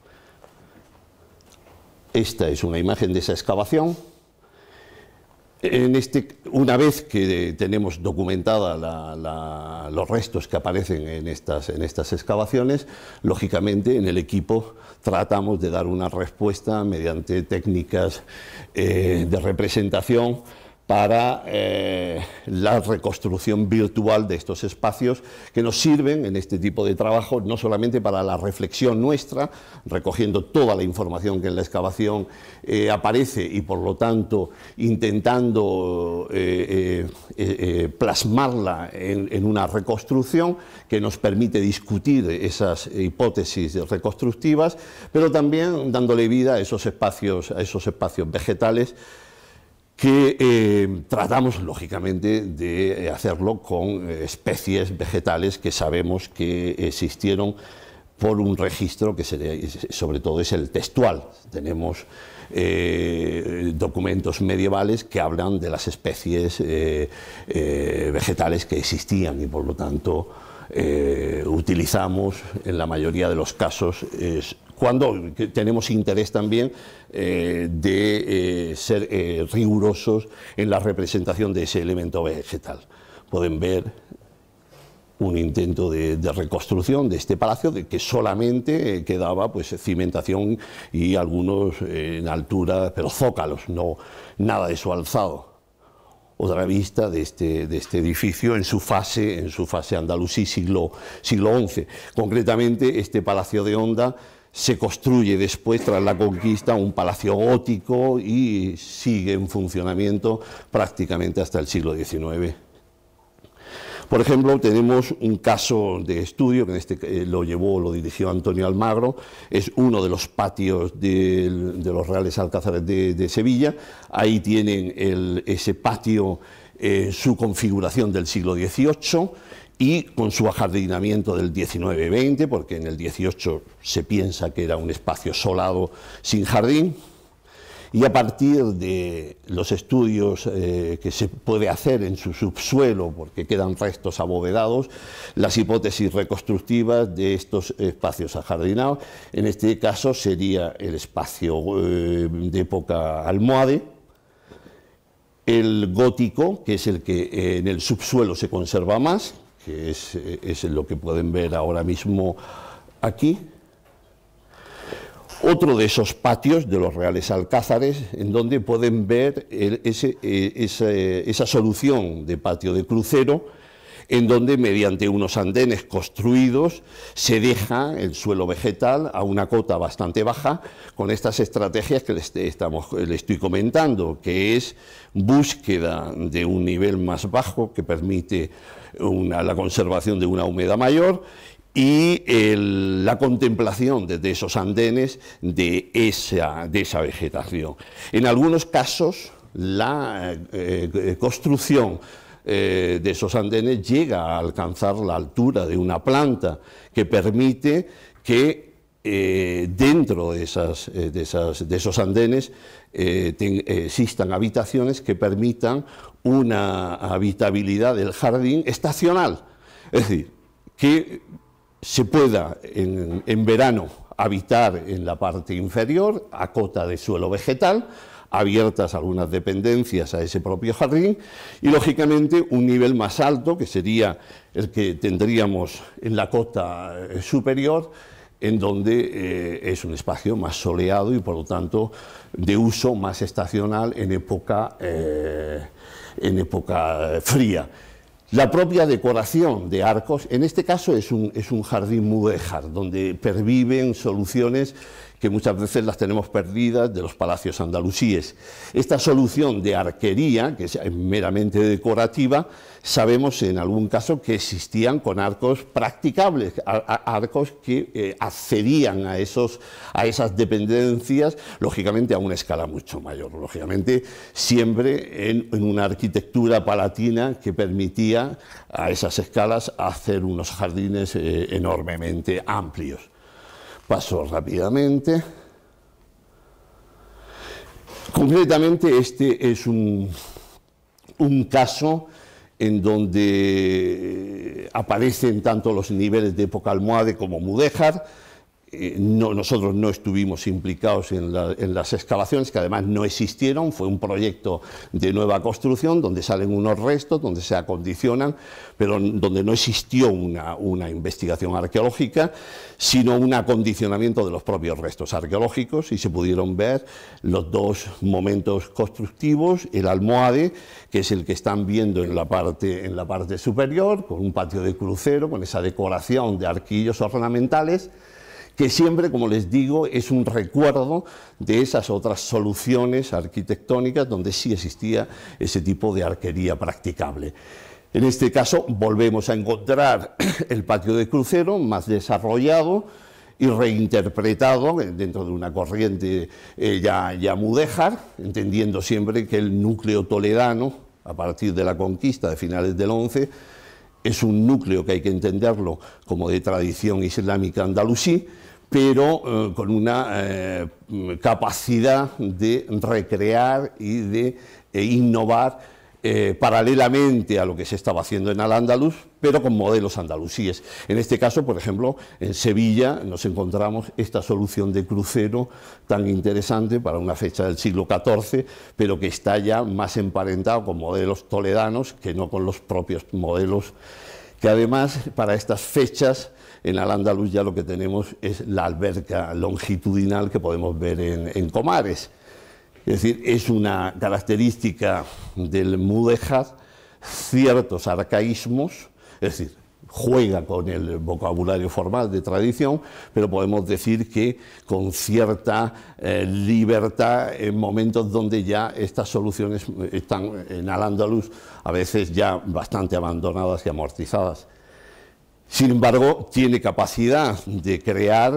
Esta es una imagen de esa excavación. Una vez que tenemos documentada los restos que aparecen en estas excavaciones, lógicamente en el equipo tratamos de dar una respuesta mediante técnicas de representación para la reconstrucción virtual de estos espacios, que nos sirven en este tipo de trabajo no solamente para la reflexión nuestra, recogiendo toda la información que en la excavación aparece y por lo tanto intentando plasmarla en una reconstrucción que nos permite discutir esas hipótesis reconstructivas, pero también dándole vida a esos espacios vegetales, que tratamos, lógicamente, de hacerlo con especies vegetales que sabemos que existieron por un registro que sobre todo es el textual. Tenemos documentos medievales que hablan de las especies vegetales que existían y, por lo tanto, utilizamos en la mayoría de los casos cuando tenemos interés también de ser rigurosos en la representación de ese elemento vegetal. Pueden ver un intento de reconstrucción de este palacio, de que solamente quedaba pues cimentación y algunos en altura, pero zócalos, no nada de su alzado. Otra vista de este edificio en su fase andalusí siglo XI. Concretamente, este Palacio de Onda se construye después, tras la conquista, un palacio gótico y sigue en funcionamiento prácticamente hasta el siglo XIX. Por ejemplo, tenemos un caso de estudio, que lo dirigió Antonio Almagro, es uno de los patios de los Reales Alcázares de Sevilla. Ahí tienen ese patio, su configuración del siglo XVIII, y con su ajardinamiento del 19-20, porque en el 18 se piensa que era un espacio solado sin jardín, y a partir de los estudios que se puede hacer en su subsuelo, porque quedan restos abovedados, las hipótesis reconstructivas de estos espacios ajardinados, en este caso sería el espacio de época almohade, el gótico, que es el que en el subsuelo se conserva más, que es lo que pueden ver ahora mismo aquí. Otro de esos patios de los Reales Alcázares, en donde pueden ver esa solución de patio de crucero, en donde mediante unos andenes construidos se deja el suelo vegetal a una cota bastante baja, con estas estrategias que le estoy comentando, que es búsqueda de un nivel más bajo que permite la conservación de una humedad mayor, y la contemplación desde esos andenes de esa vegetación. En algunos casos, la construcción de esos andenes llega a alcanzar la altura de una planta, que permite que dentro de esos andenes existan habitaciones que permitan una habitabilidad del jardín estacional, es decir, que se pueda en verano habitar en la parte inferior, a cota de suelo vegetal, abiertas algunas dependencias a ese propio jardín, y lógicamente un nivel más alto, que sería el que tendríamos en la cota superior, en donde es un espacio más soleado y por lo tanto de uso más estacional en época fría. La propia decoración de arcos, en este caso es un jardín mudéjar, donde perviven soluciones que muchas veces las tenemos perdidas de los palacios andalusíes. Esta solución de arquería, que es meramente decorativa, sabemos en algún caso que existían con arcos practicables, arcos que accedían a esas dependencias, lógicamente a una escala mucho mayor, lógicamente siempre en una arquitectura palatina que permitía a esas escalas hacer unos jardines enormemente amplios. Paso rápidamente. Concretamente, este es un caso en donde aparecen tanto los niveles de época almohade como mudéjar. Nosotros no estuvimos implicados en las excavaciones, que además no existieron, fue un proyecto de nueva construcción donde salen unos restos, donde se acondicionan, pero donde no existió una investigación arqueológica, sino un acondicionamiento de los propios restos arqueológicos, y se pudieron ver los dos momentos constructivos, el almohade, que es el que están viendo en la parte superior, con un patio de crucero, con esa decoración de arquillos ornamentales, que siempre, como les digo, es un recuerdo de esas otras soluciones arquitectónicas donde sí existía ese tipo de arquería practicable. En este caso volvemos a encontrar el patio de crucero más desarrollado y reinterpretado dentro de una corriente ya mudéjar, entendiendo siempre que el núcleo toledano, a partir de la conquista de finales del XI, es un núcleo que hay que entenderlo como de tradición islámica andalusí, pero con una capacidad de recrear y de innovar paralelamente a lo que se estaba haciendo en Al-Ándalus, pero con modelos andalusíes. En este caso, por ejemplo, en Sevilla nos encontramos esta solución de crucero tan interesante para una fecha del siglo XIV, pero que está ya más emparentado con modelos toledanos que no con los propios modelos, que además para estas fechas en Al-Ándalus ya lo que tenemos es la alberca longitudinal que podemos ver en Comares. Es decir, es una característica del mudéjar ciertos arcaísmos, es decir, juega con el vocabulario formal de tradición, pero podemos decir que con cierta libertad en momentos donde ya estas soluciones están en Al-Ándalus a veces ya bastante abandonadas y amortizadas. Sin embargo, tiene capacidad de crear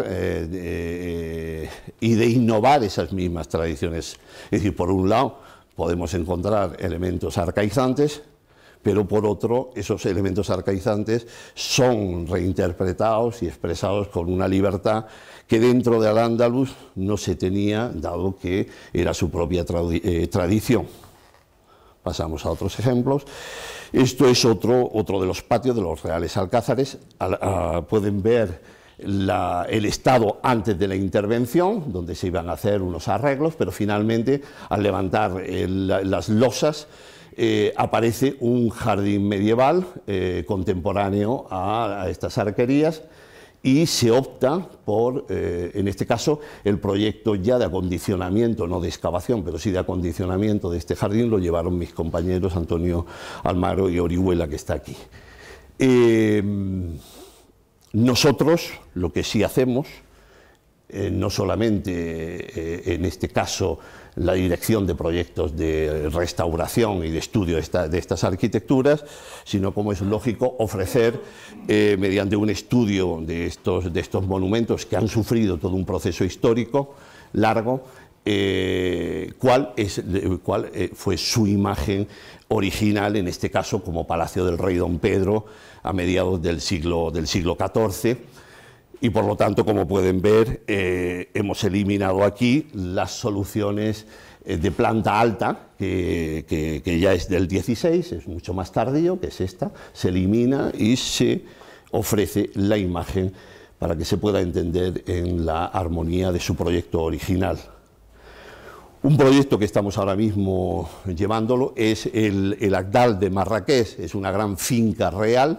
y de innovar esas mismas tradiciones. Es decir, por un lado podemos encontrar elementos arcaizantes, pero por otro, esos elementos arcaizantes son reinterpretados y expresados con una libertad que dentro de Al-Ándalus no se tenía, dado que era su propia tradición. Pasamos a otros ejemplos. Esto es otro de los patios de los Reales Alcázares. Pueden ver el estado antes de la intervención, donde se iban a hacer unos arreglos, pero finalmente al levantar las losas aparece un jardín medieval contemporáneo a estas arquerías, y se opta por, en este caso, el proyecto ya de acondicionamiento, no de excavación, pero sí de acondicionamiento de este jardín, lo llevaron mis compañeros Antonio Almagro y Orihuela, que está aquí. Nosotros lo que sí hacemos, no solamente en este caso la dirección de proyectos de restauración y de estudio de estas arquitecturas, sino, como es lógico, ofrecer mediante un estudio de estos monumentos que han sufrido todo un proceso histórico largo, cuál fue su imagen original, en este caso como Palacio del Rey Don Pedro a mediados del siglo XIV. Y por lo tanto, como pueden ver, hemos eliminado aquí las soluciones de planta alta, que ya es del 16, es mucho más tardío, que es esta, se elimina y se ofrece la imagen para que se pueda entender en la armonía de su proyecto original. Un proyecto que estamos ahora mismo llevándolo es el Agdal de Marrakech, es una gran finca real,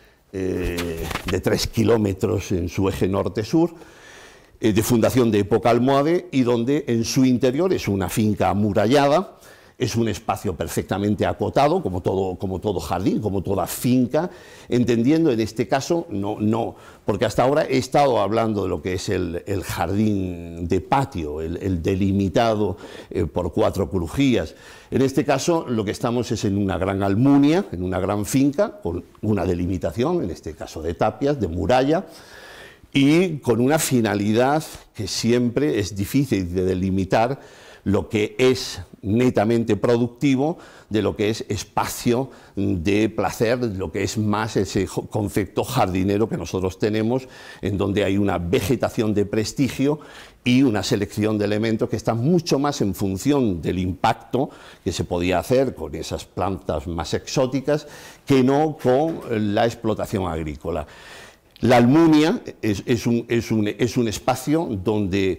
de 3 kilómetros en su eje norte-sur, de fundación de época almohade, y donde en su interior es una finca amurallada, es un espacio perfectamente acotado, como todo jardín, como toda finca, entendiendo en este caso, porque hasta ahora he estado hablando de lo que es el jardín de patio, el delimitado por 4 crujías. En este caso lo que estamos es en una gran almunia, en una gran finca, con una delimitación, en este caso de tapias, de muralla, y con una finalidad que siempre es difícil de delimitar, lo que es netamente productivo de lo que es espacio de placer, lo que es más ese concepto jardinero que nosotros tenemos, en donde hay una vegetación de prestigio y una selección de elementos que están mucho más en función del impacto que se podía hacer con esas plantas más exóticas que no con la explotación agrícola. La almunia es un espacio donde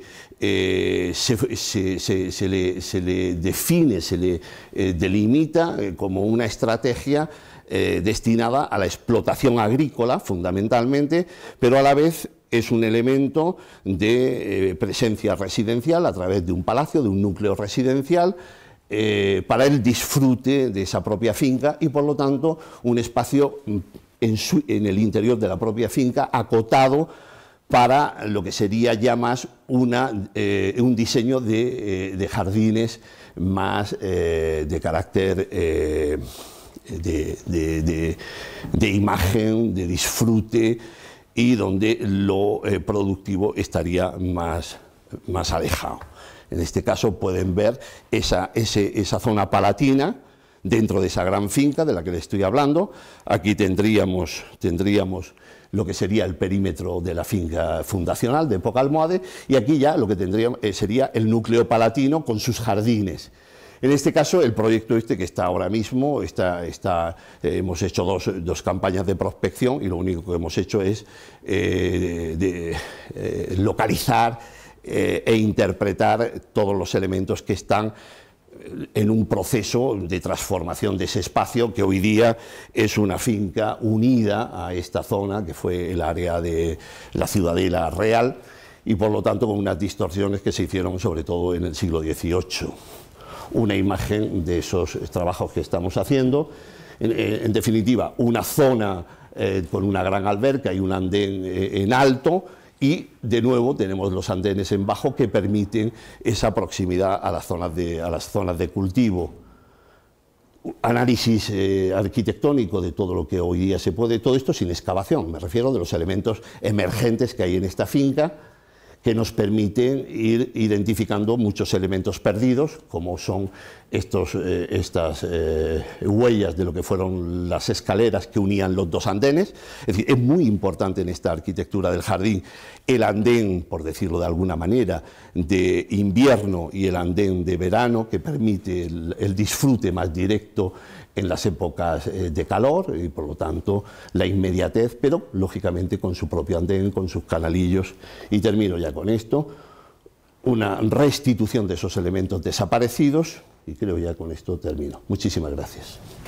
se le define, se le delimita como una estrategia destinada a la explotación agrícola, fundamentalmente, pero a la vez es un elemento de presencia residencial a través de un palacio, de un núcleo residencial, para el disfrute de esa propia finca, y por lo tanto un espacio en el interior de la propia finca, acotado para lo que sería ya más un diseño de jardines más de carácter de imagen, de disfrute, y donde lo productivo estaría más alejado. En este caso pueden ver esa zona palatina dentro de esa gran finca de la que les estoy hablando. Aquí tendríamos lo que sería el perímetro de la finca fundacional de época almohade, y aquí ya lo que tendríamos sería el núcleo palatino con sus jardines. En este caso, el proyecto que está ahora mismo, hemos hecho dos campañas de prospección, y lo único que hemos hecho es localizar e interpretar todos los elementos que están en un proceso de transformación de ese espacio, que hoy día es una finca unida a esta zona que fue el área de la Ciudadela Real, y por lo tanto con unas distorsiones que se hicieron sobre todo en el siglo XVIII. Una imagen de esos trabajos que estamos haciendo. En definitiva, una zona con una gran alberca y un andén en alto, y de nuevo tenemos los andenes en bajo que permiten esa proximidad a las zonas de cultivo. Análisis arquitectónico de todo lo que hoy día se puede, todo esto sin excavación, me refiero de los elementos emergentes que hay en esta finca, que nos permiten ir identificando muchos elementos perdidos, como son estas huellas de lo que fueron las escaleras que unían los dos andenes. Es decir, es muy importante en esta arquitectura del jardín el andén, por decirlo de alguna manera, de invierno y el andén de verano, que permite el disfrute más directo en las épocas de calor, y por lo tanto la inmediatez, pero lógicamente con su propio andén, con sus canalillos. Y termino ya con esto: una restitución de esos elementos desaparecidos, Y creo ya con esto termino. Muchísimas gracias.